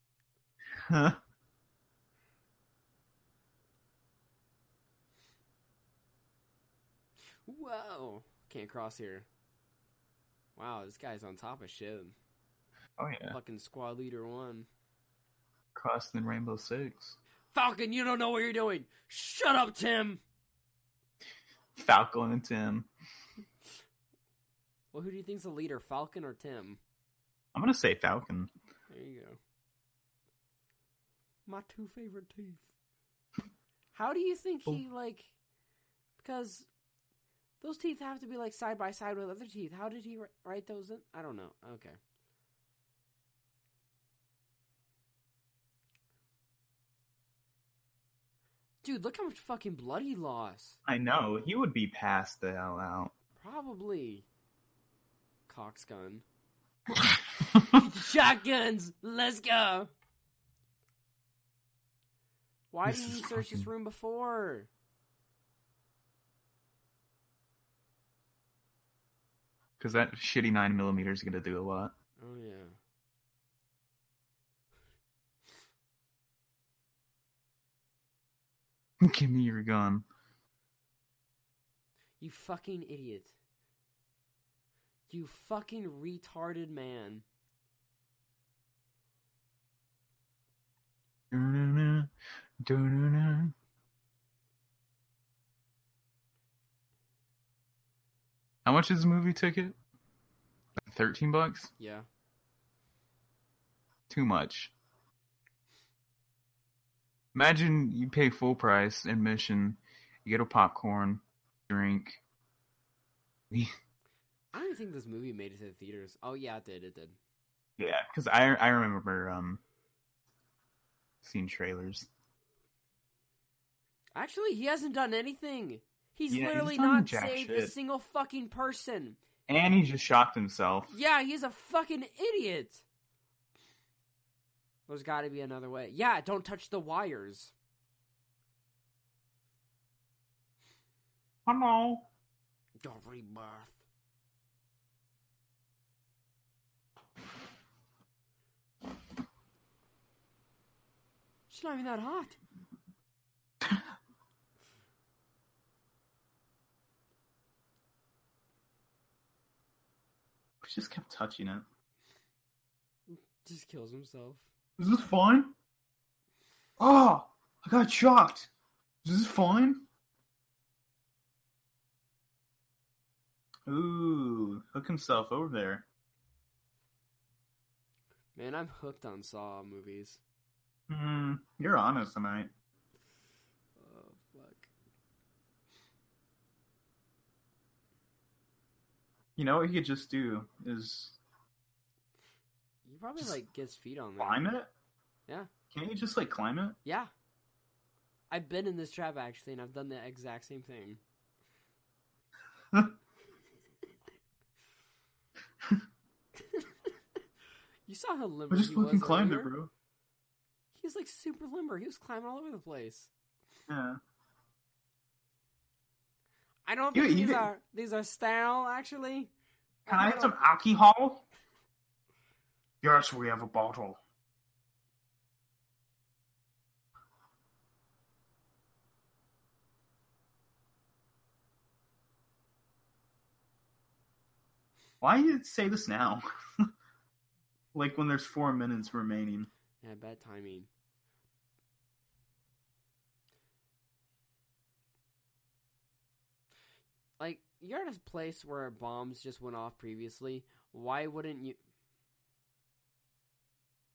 Whoa! Can't cross here. Wow, this guy's on top of shit. Oh yeah. Fucking squad leader 1. Crossed in Rainbow Six. Falcon, you don't know what you're doing. Shut up, Tim. Falcon and Tim. Well, who do you think's the leader, Falcon or Tim? I'm gonna say Falcon. There you go. My 2 favorite teeth. How do you think he, like... Because those teeth have to be, like, side by side with other teeth. How did he write those in? I don't know. Okay. Dude, look how much fucking blood he lost. I know. He would be passed the hell out. Probably. Cox gun. Shotguns! Let's go! Why didn't you search this room before? Because that shitty 9mm is gonna do a lot. Oh, yeah. Give me your gun. You fucking idiot. You fucking retarded man. How much is the movie ticket? $13? Yeah. Too much. Imagine you pay full price admission, you get a popcorn, drink. I don't even think this movie made it to the theaters. Oh yeah, it did. Yeah, because I remember seeing trailers. Actually, he hasn't done anything. He's Yeah, literally he's done not jack saved shit. a single fucking person. And he just shocked himself. Yeah, he's a fucking idiot. There's got to be another way. Yeah, don't touch the wires. Hello. Don't rebirth. It's not even that hot. He just kept touching it. Just kills himself. Is this fine? Oh, I got shocked. Is this fine? Ooh, hook himself over there. Man, I'm hooked on Saw movies. You're honest tonight. Oh, fuck. You know what he could just do is... He probably, just like, gets feet on there. climb it? Yeah. Can't you just, like, climb it? Yeah. I've been in this trap, actually, and I've done the exact same thing. You saw how limber I just he was fucking climbed earlier? it, bro. He's, like, super limber. He was climbing all over the place. Yeah. I don't You- think you these are sterile, actually. Can I have some alcohol? Yes, we have a bottle. Why do you say this now? Like when there's 4 minutes remaining. Yeah, bad timing. Like, you're at a place where bombs just went off previously. Why wouldn't you...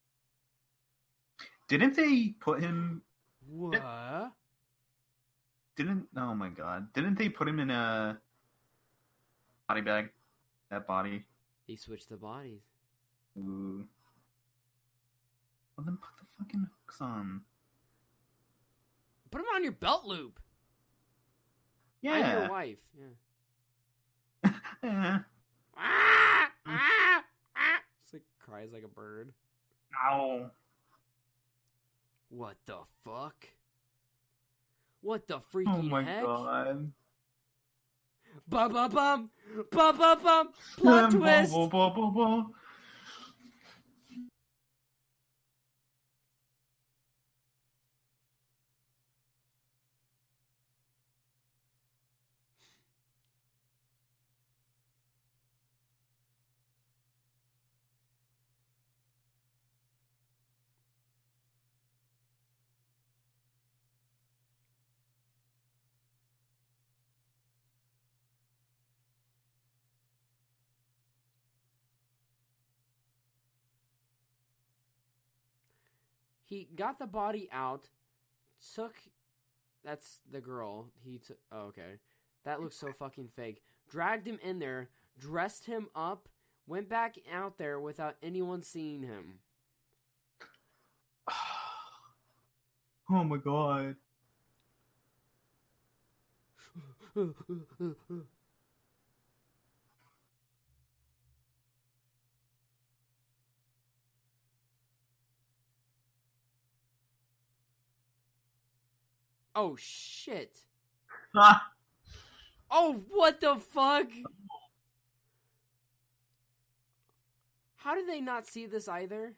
Didn't they put him... What? Oh my god. Didn't they put him in a body bag? That body. He switched the bodies. Ooh. Well, then put the fucking hooks on. Put him on your belt loop. Yeah. I'm your wife. Yeah. Eh. Ah! Ah! Ah! It's like cries like a bird. Ow. What the fuck? What the freaking Oh my heck? god. Bum bum bum! Bum bum bum! Plot twist! Bum, bum, bum, bum. He got the body out, took... That's the girl. He took... Oh, okay. That looks so fucking fake. Dragged him in there, dressed him up, went back out there without anyone seeing him. Oh my god. Oh, shit. Ah. Oh, what the fuck? How did they not see this either?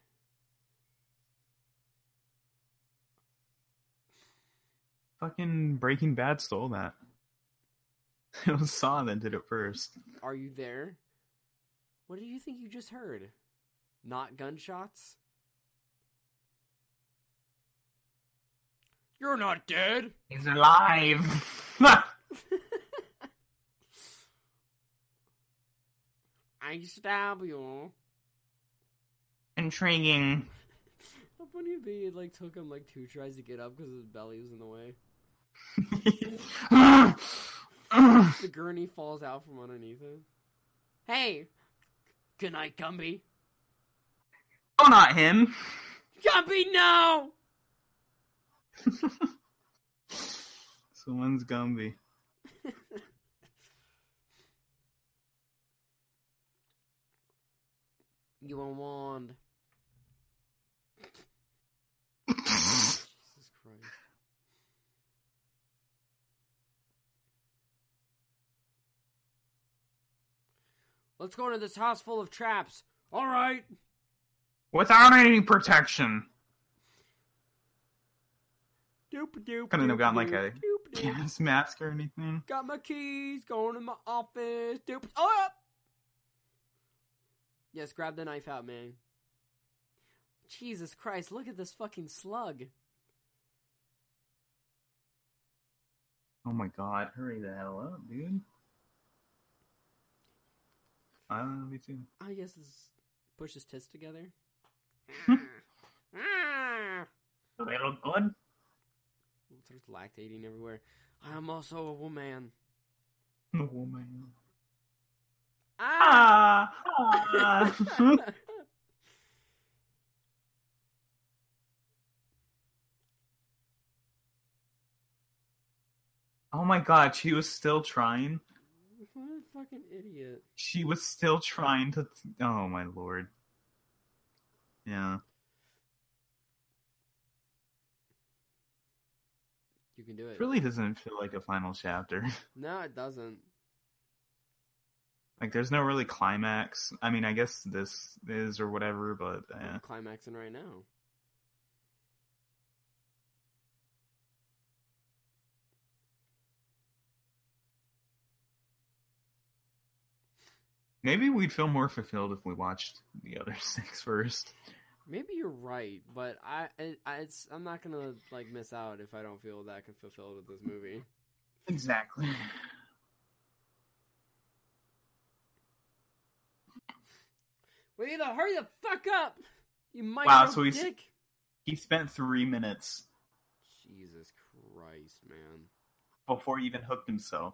Fucking Breaking Bad stole that. It was Saw that did it first. Are you there? What do you think you just heard? Not gunshots? You're not dead! He's alive! I stab you. Intriguing. How funny it'd be, it like took him like 2 tries to get up because his belly was in the way. The gurney falls out from underneath him. Hey! Good night, Gumby. Oh, not him! Gumby, no! Someone's Gumby. You want a wand. Jesus Christ. Let's go into this house full of traps. Alright. Without any protection. Doop-a-doop. Couldn't have gotten like a doop-a-doop. gas mask or anything. Got my keys, going to my office. Doop. Oh! Yes, grab the knife out, man. Jesus Christ, look at this fucking slug. Oh my god, hurry the hell up, dude. I don't know, me too. I guess this push his tits together. Do they look good? There's lactating everywhere. I am also a woman. Oh man. Ah! Ah! Oh my god, she was still trying. What a fucking idiot. She was still trying to... Oh my lord. Yeah. You can do it. It really doesn't feel like a final chapter. No, it doesn't. Like, there's no really climax. I mean, I guess this is or whatever, but... I'm climaxing right now. Maybe we'd feel more fulfilled if we watched the other 6 first. Maybe you're right, but I'm not gonna like miss out if I don't feel that fulfilled with this movie. Exactly. Will you hurry the fuck up? You might so dick. he spent 3 minutes. Jesus Christ, man. before he even hooked himself.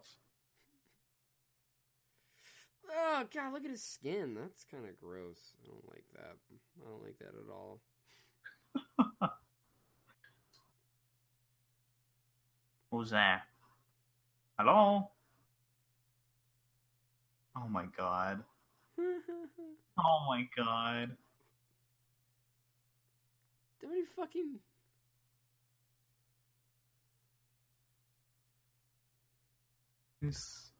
Oh god, look at his skin. That's kind of gross. I don't like that. I don't like that at all. Who's that? Hello? Oh my god. Oh my god. Somebody fucking... This...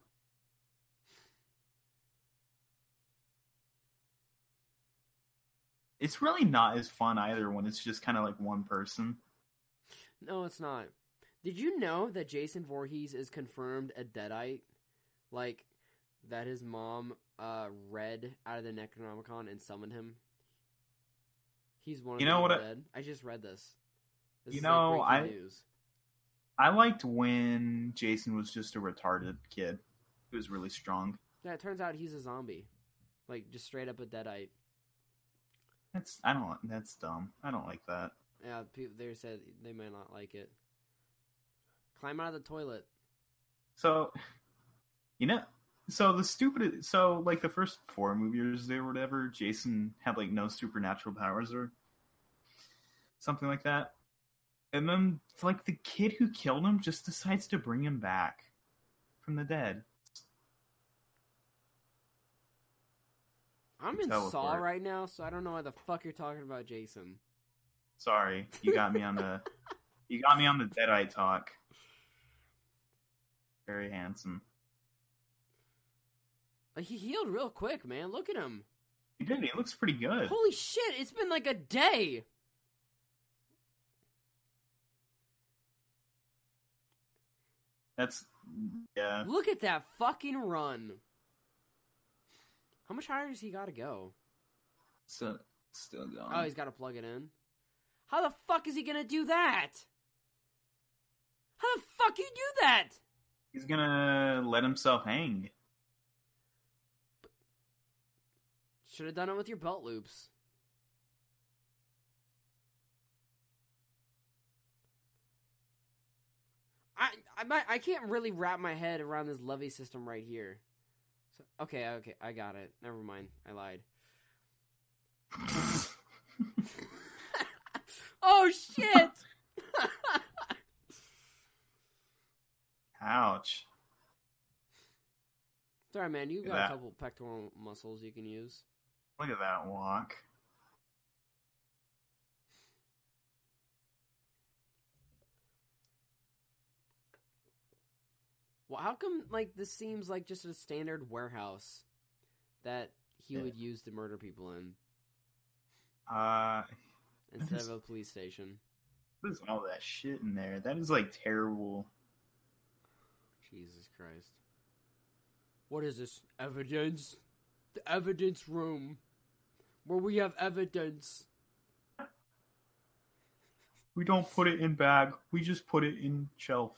It's really not as fun either when it's just kind of like one person. No, it's not. Did you know that Jason Voorhees is confirmed a Deadite? Like, that his mom read out of the Necronomicon and summoned him? He's one of the dead. I just read this. This is like breaking news. I liked when Jason was just a retarded kid who was really strong. Yeah, it turns out he's a zombie. Like, just straight up a Deadite. That's dumb. I don't like that. Yeah, people they said they might not like it. Climb out of the toilet. So, like the first 4 movies or whatever, Jason had like no supernatural powers or something like that. And then like the kid who killed him just decides to bring him back from the dead. I'm in Saw right now, so I don't know why the fuck you're talking about Jason. Sorry, you got me on the Deadite talk. Very handsome. Like, he healed real quick, man. Look at him. He did. He looks pretty good. Holy shit! It's been like a day. Yeah. Look at that fucking run. How much higher does he gotta go? So, still going. Oh, he's gotta plug it in. How the fuck is he gonna do that? How the fuck can you do that? He's gonna let himself hang. Should have done it with your belt loops. I can't really wrap my head around this levee system right here. So, okay, I got it. Never mind. I lied. Oh, shit! Ouch. Sorry, man. You got a couple pectoral muscles you can use. Look at that walk. Well, how come, like, this seems like just a standard warehouse that he would use to murder people in? Instead of a police station. There's all that shit in there. That is, like, terrible. Jesus Christ. What is this? Evidence? The evidence room. Where we have evidence. We don't put it in bag. We just put it in shelf.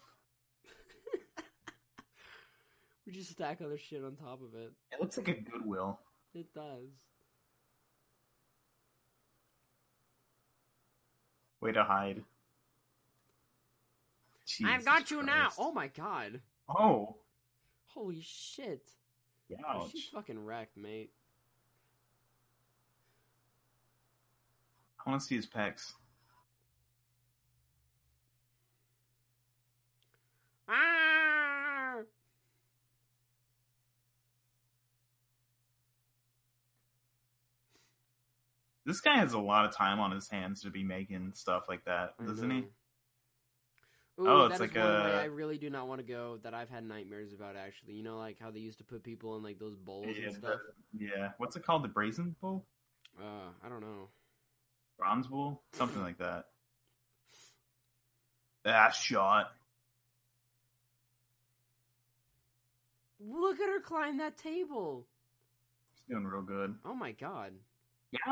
We just stack other shit on top of it. It looks like a Goodwill. It does. Way to hide. Jesus I've got you Christ. now! Oh my god. Oh. Holy shit. Ouch. Oh, she's fucking wrecked, mate. I want to see his pecs. Ah! This guy has a lot of time on his hands to be making stuff like that, doesn't he? Ooh, oh, it's that like is one way I really do not want to go that I've had nightmares about, actually. You know, like how they used to put people in like those bowls and stuff? Yeah. What's it called? The Brazen Bowl? I don't know. Bronze Bowl? Something like that. Ah, shot. Look at her climb that table. She's doing real good. Oh my god. Yeah.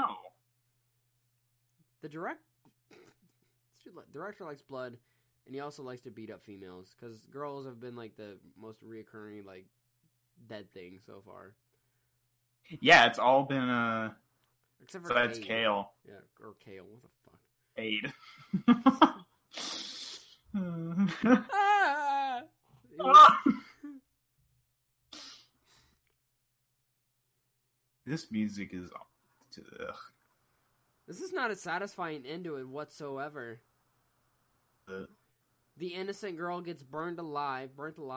The director likes blood, and he also likes to beat up females, because girls have been like the most reoccurring like dead thing so far. Yeah, it's all been except for besides Kale. Yeah, or Kale. What the fuck? Aid. Ah! This music is... Ugh. This is not a satisfying end to it whatsoever. The innocent girl gets burnt alive.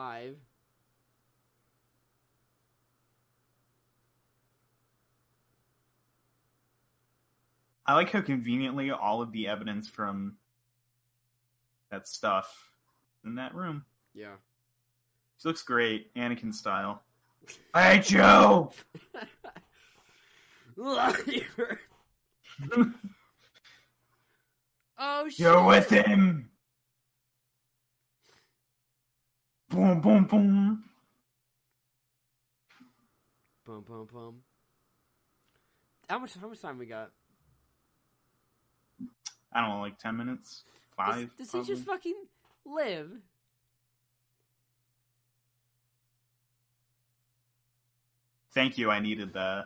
I like how conveniently all of the evidence from that stuff in that room. Yeah. She looks great, Anakin style. I hate you! Oh, shit! You're with him! Boom, boom, boom. Boom, boom, boom. How much time we got? I don't know, like 10 minutes? 5? Does he just fucking live? Thank you, I needed that.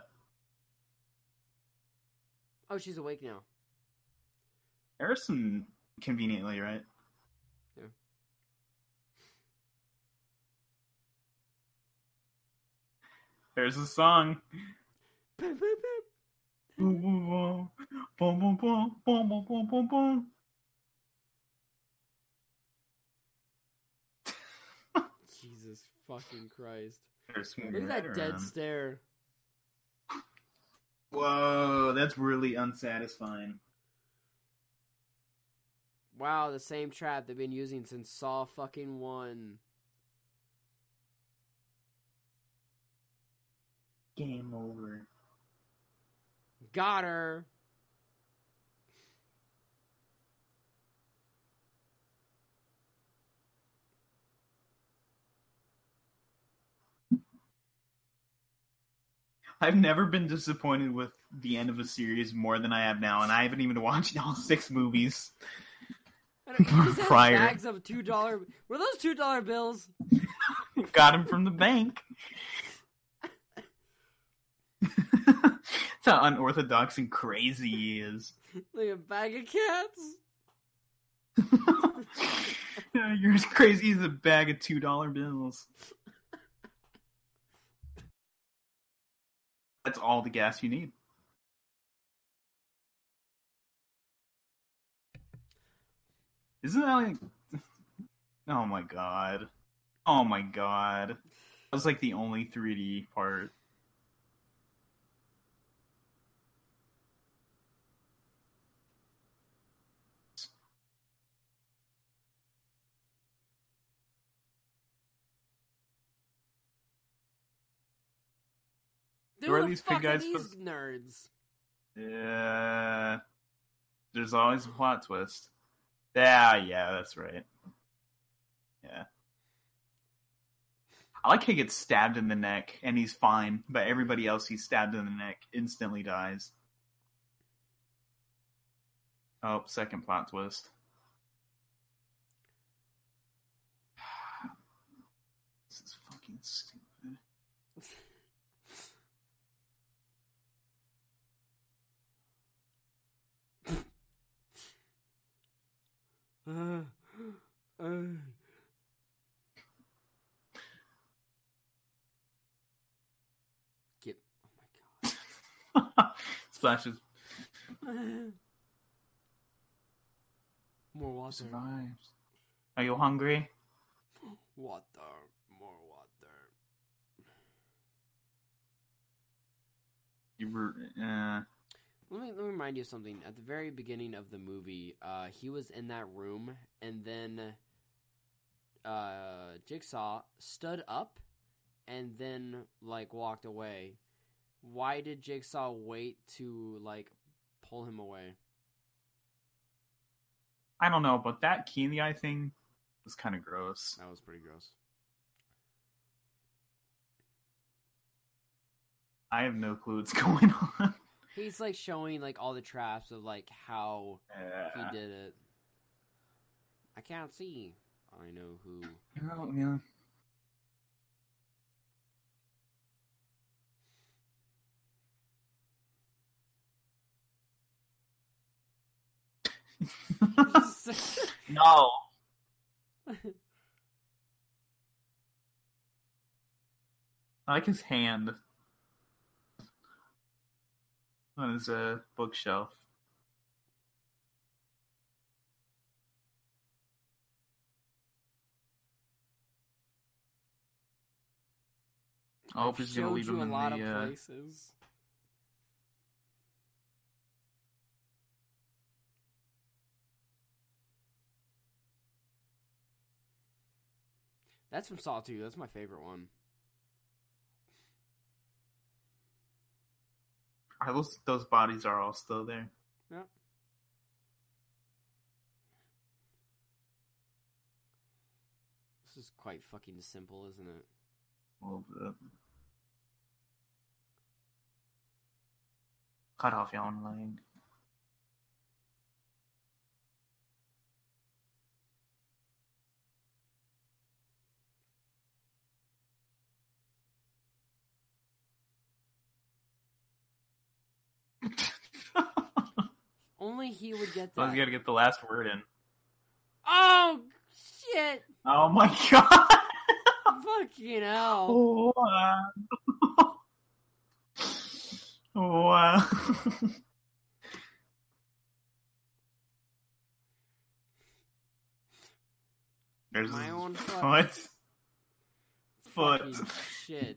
Oh, she's awake now. Harrison, conveniently, right? Yeah. There's a song. Boom, boom, boom. Boom, boom, boom, boom, boom, boom, boom, boom, boom, boom. Jesus fucking Christ. Look Look at that dead stare. Whoa, that's really unsatisfying. Wow, the same trap they've been using since Saw fucking 1. Game over. Got her. I've never been disappointed with the end of a series more than I have now, and I haven't even watched all 6 movies prior. Bags of $2. Were those $2 bills? Got him from the bank. That's how unorthodox and crazy he is. Like a bag of cats. You're as crazy as a bag of $2 bills. That's all the gas you need. Isn't that like... Oh my god. Oh my god. That was like the only 3D part. Dude, Who are the these fuck big guys? are these nerds? Yeah. There's always a plot twist. Yeah, that's right. Yeah. I like how he gets stabbed in the neck and he's fine, but everybody else he's stabbed in the neck instantly dies. Oh, second plot twist. This is fucking stupid. Get. Oh my god. Splashes. More water. Survives. Are you hungry? Water. More water. You were. Let me remind you of something. At the very beginning of the movie, he was in that room, and then Jigsaw stood up and then like walked away. Why did Jigsaw wait to like pull him away? I don't know, but that key in the eye thing was kind of gross. That was pretty gross. I have no clue what's going on. He's like showing like all the traps of like how he did it. I can't see. I know who. Oh, yeah. No. I like his hand. on his bookshelf. I hope he's gonna leave him in a lot the. of places. That's from Saw 2. That's my favorite one. Are those bodies are all still there? Yep. This is quite fucking simple, isn't it? A little bit. Cut off your own leg. Only he would get that. So he's got to get the last word in. Oh, shit. Oh my god. Fucking hell. Wow. Wow. There's My own foot. Fucking shit.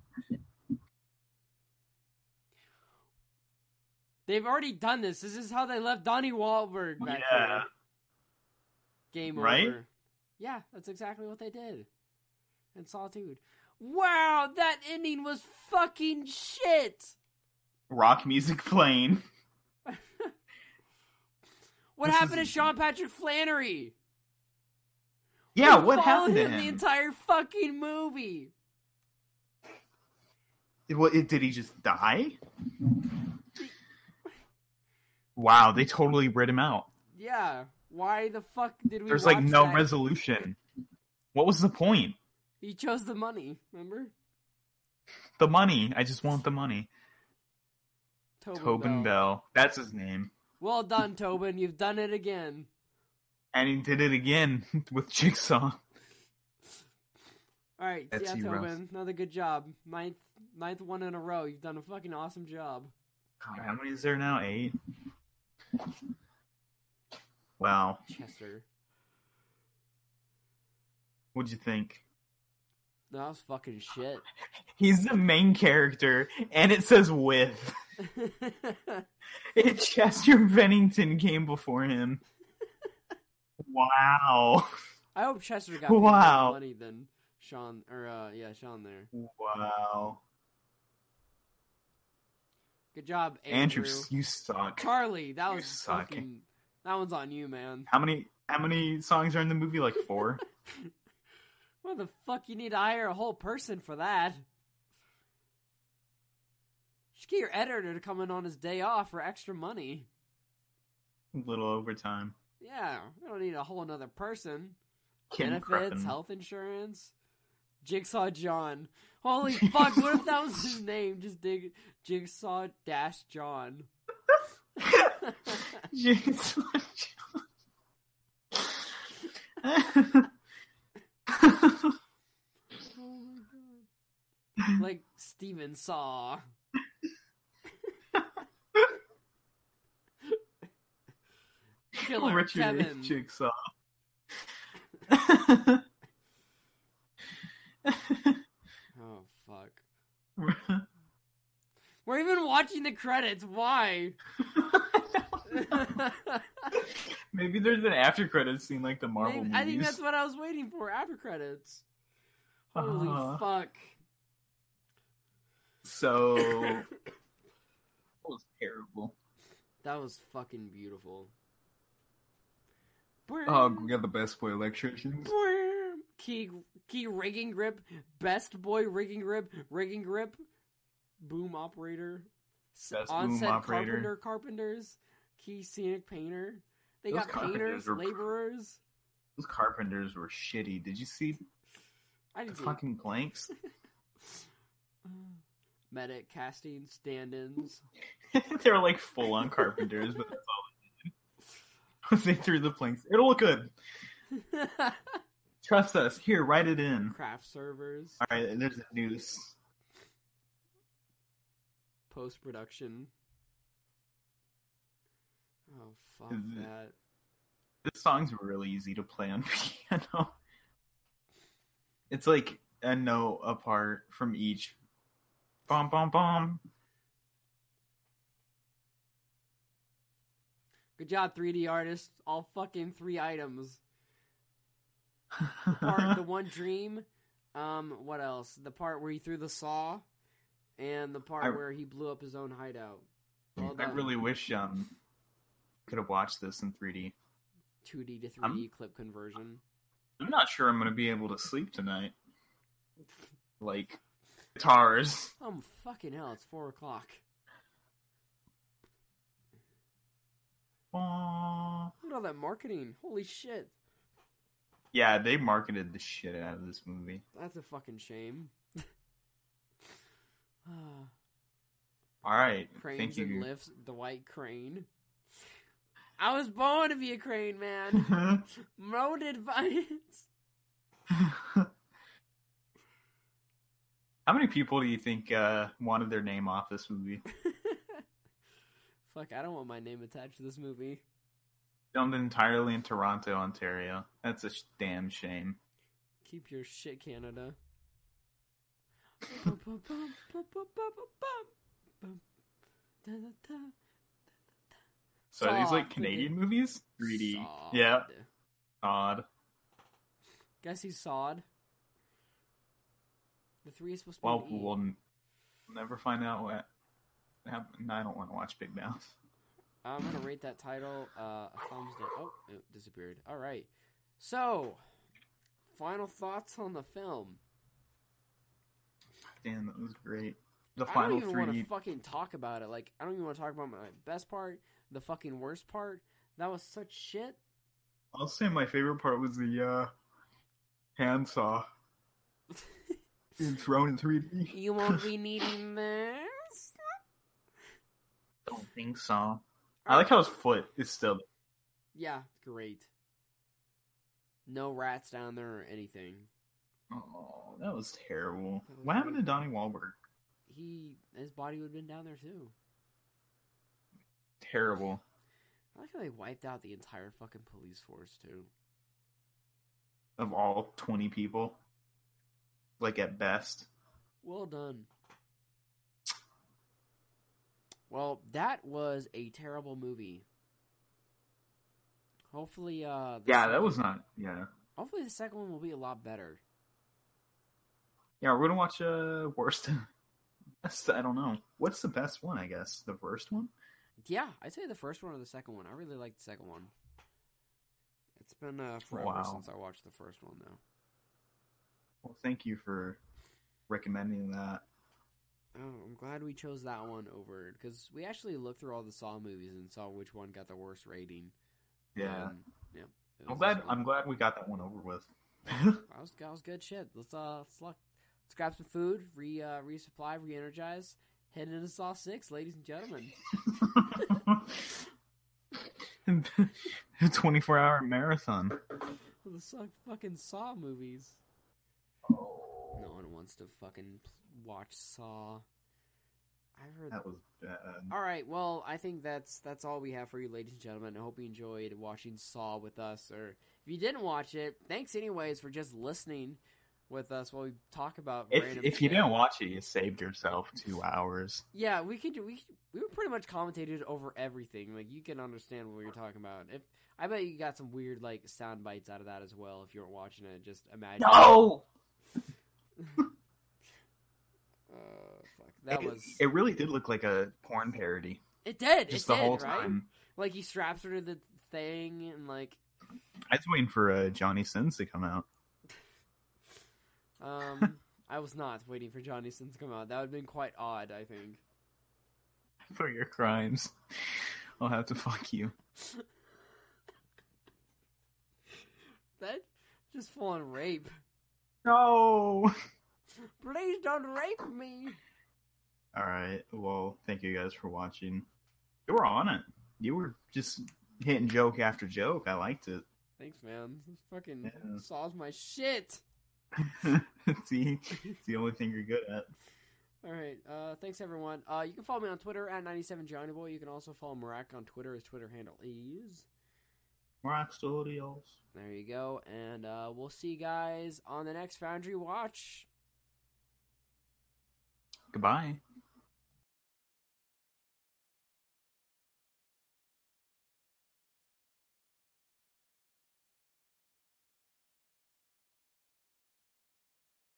They've already done this. This is how they left Donnie Wahlberg back here. Game right? over. Yeah, that's exactly what they did. And Sawtooth. Wow, that ending was fucking shit. Rock music playing. What happened to Sean Patrick Flannery? Yeah, what happened to him? The entire fucking movie. Did he just die? Wow, they totally writ him out. Yeah. Why the fuck did we There's watch like no that? resolution. What was the point? He chose the money, remember? The money. I just want the money. Tobin Bell. That's his name. Well done, Tobin. You've done it again. And he did it again with Jigsaw. Alright, That's yeah, you, Tobin. Russ. Another good job. Ninth one in a row. You've done a fucking awesome job. God, how many is there now? 8? Wow. Chester. What'd you think? That was fucking shit. He's the main character, and it says with. Chester Bennington came before him. Wow. I hope Chester got more money than Sean, Sean there. Wow. Good job, Andrew. You suck. Charlie, that was suck. fucking... That one's on you, man. How many songs are in the movie? Like 4? What the fuck you need to hire a whole person for that? Just get your editor to come in on his day off for extra money. A little overtime. Yeah, we don't need a whole another person. Kim Benefits, Kreppen. health insurance. Jigsaw John. Holy fuck, what if that was his name? Just dig Jigsaw John. Jigsaw Oh my god. Like Steven Saw. Killer Richard Kevin. Jigsaw. Oh fuck. We're even watching the credits. Why? Maybe there's an after credits scene like the Marvel movies. I think that's what I was waiting for. After credits. Holy fuck. So that was terrible. That was fucking beautiful. Oh, we got the best boy electricians. Key rigging grip, best boy rigging grip, boom operator, Best onset boom operator. carpenters, key scenic painter. They Those got painters, laborers. Those carpenters were shitty. Did you see I the didn't see fucking planks? medic casting stand-ins. They were like full on carpenters, but that's all they did. They threw the planks. It'll look good. Trust us. Here, write it in. Craft servers. All right, there's a noose. Post-production. Oh, fuck that. This song's really easy to play on piano. It's like a note apart from each. Bom, bom, bom. Good job, 3D artist. All fucking 3 items. The one dream. What else? The part where he threw the saw, and the part where he blew up his own hideout. Well I done. really wish could have watched this in 3D. 2D to 3D clip conversion. I'm not sure I'm going to be able to sleep tonight. Like, guitars. Oh, fucking hell, it's 4 o'clock. Look at all that marketing. Holy shit. Yeah, they marketed the shit out of this movie. That's a fucking shame. Alright, Cranes thank you. and lifts, Dwight Crane. I was born to be a crane, man. Road advice. How many people do you think wanted their name off this movie? Fuck, I don't want my name attached to this movie. Filmed entirely in Toronto, Ontario. That's a damn shame. Keep your shit, Canada. So are these like Canadian movies? 3D. Sawed. Yeah. Odd. Guess he's sawed. The 3 is supposed to be Well, an E. we'll never find out what happened. I don't want to watch Big Mouth. I'm gonna rate that title a thumbs down. Oh, it disappeared. All right. So, final thoughts on the film. Damn, that was great. The I don't final even want to 3D. fucking talk about it. Like, I don't even want to talk about my best part, the fucking worst part. That was such shit. I'll say my favorite part was the handsaw. Being thrown in 3D. You won't be needing this. Don't think so. I like how his foot is still. Yeah, great. No rats down there or anything. Oh, that was terrible. What happened to Donnie Wahlberg? His body would have been down there too. Terrible. I like how they wiped out the entire fucking police force too. Of all 20 people. Like at best. Well done. Well, that was a terrible movie. Hopefully, that was not. Yeah. Hopefully, the second one will be a lot better. Yeah, we're gonna watch worst. Best, I don't know. What's the best one? I guess the first one. Yeah, I'd say the first one or the second one. I really like the second one. It's been forever since I watched the first one, though. Well, thank you for recommending that. Oh, I'm glad we chose that one over because we actually looked through all the Saw movies and saw which one got the worst rating. Yeah. Yeah. I'm glad we got that one over with. That was good shit. Let's grab some food, resupply, re-energize, head into Saw 6, ladies and gentlemen. 24-hour marathon. The fucking Saw movies. Oh. No one wants to fucking watch Saw. I heard that was bad. All right, well, I think that's all we have for you, ladies and gentlemen. I hope you enjoyed watching Saw with us, or if you didn't watch it, thanks anyways for just listening with us while we talk about random if you shit. didn't watch it, you saved yourself 2 hours. Yeah, we were pretty much commentated over everything. Like, you can understand what we were talking about. I bet you got some weird like sound bites out of that as well if you weren't watching it. Just imagine. No. Fuck. It really did look like a porn parody. It did. Just it the did, whole right? time. Like he straps her to the thing and like. I was waiting for Johnny Sins to come out. I was not waiting for Johnny Sins to come out. That would have been quite odd, I think. For your crimes, I'll have to fuck you. That just full on rape. No. Please don't rape me. All right. Well, thank you guys for watching. You were on it. You were just hitting joke after joke. I liked it. Thanks, man. This fucking Saw's my shit. See, it's the only thing you're good at. All right. Thanks, everyone. You can follow me on Twitter at 97JohnnyBoy. You can also follow Marak on Twitter. His Twitter handle is Rock Studios. There you go. And we'll see you guys on the next Foundry Watch. Goodbye.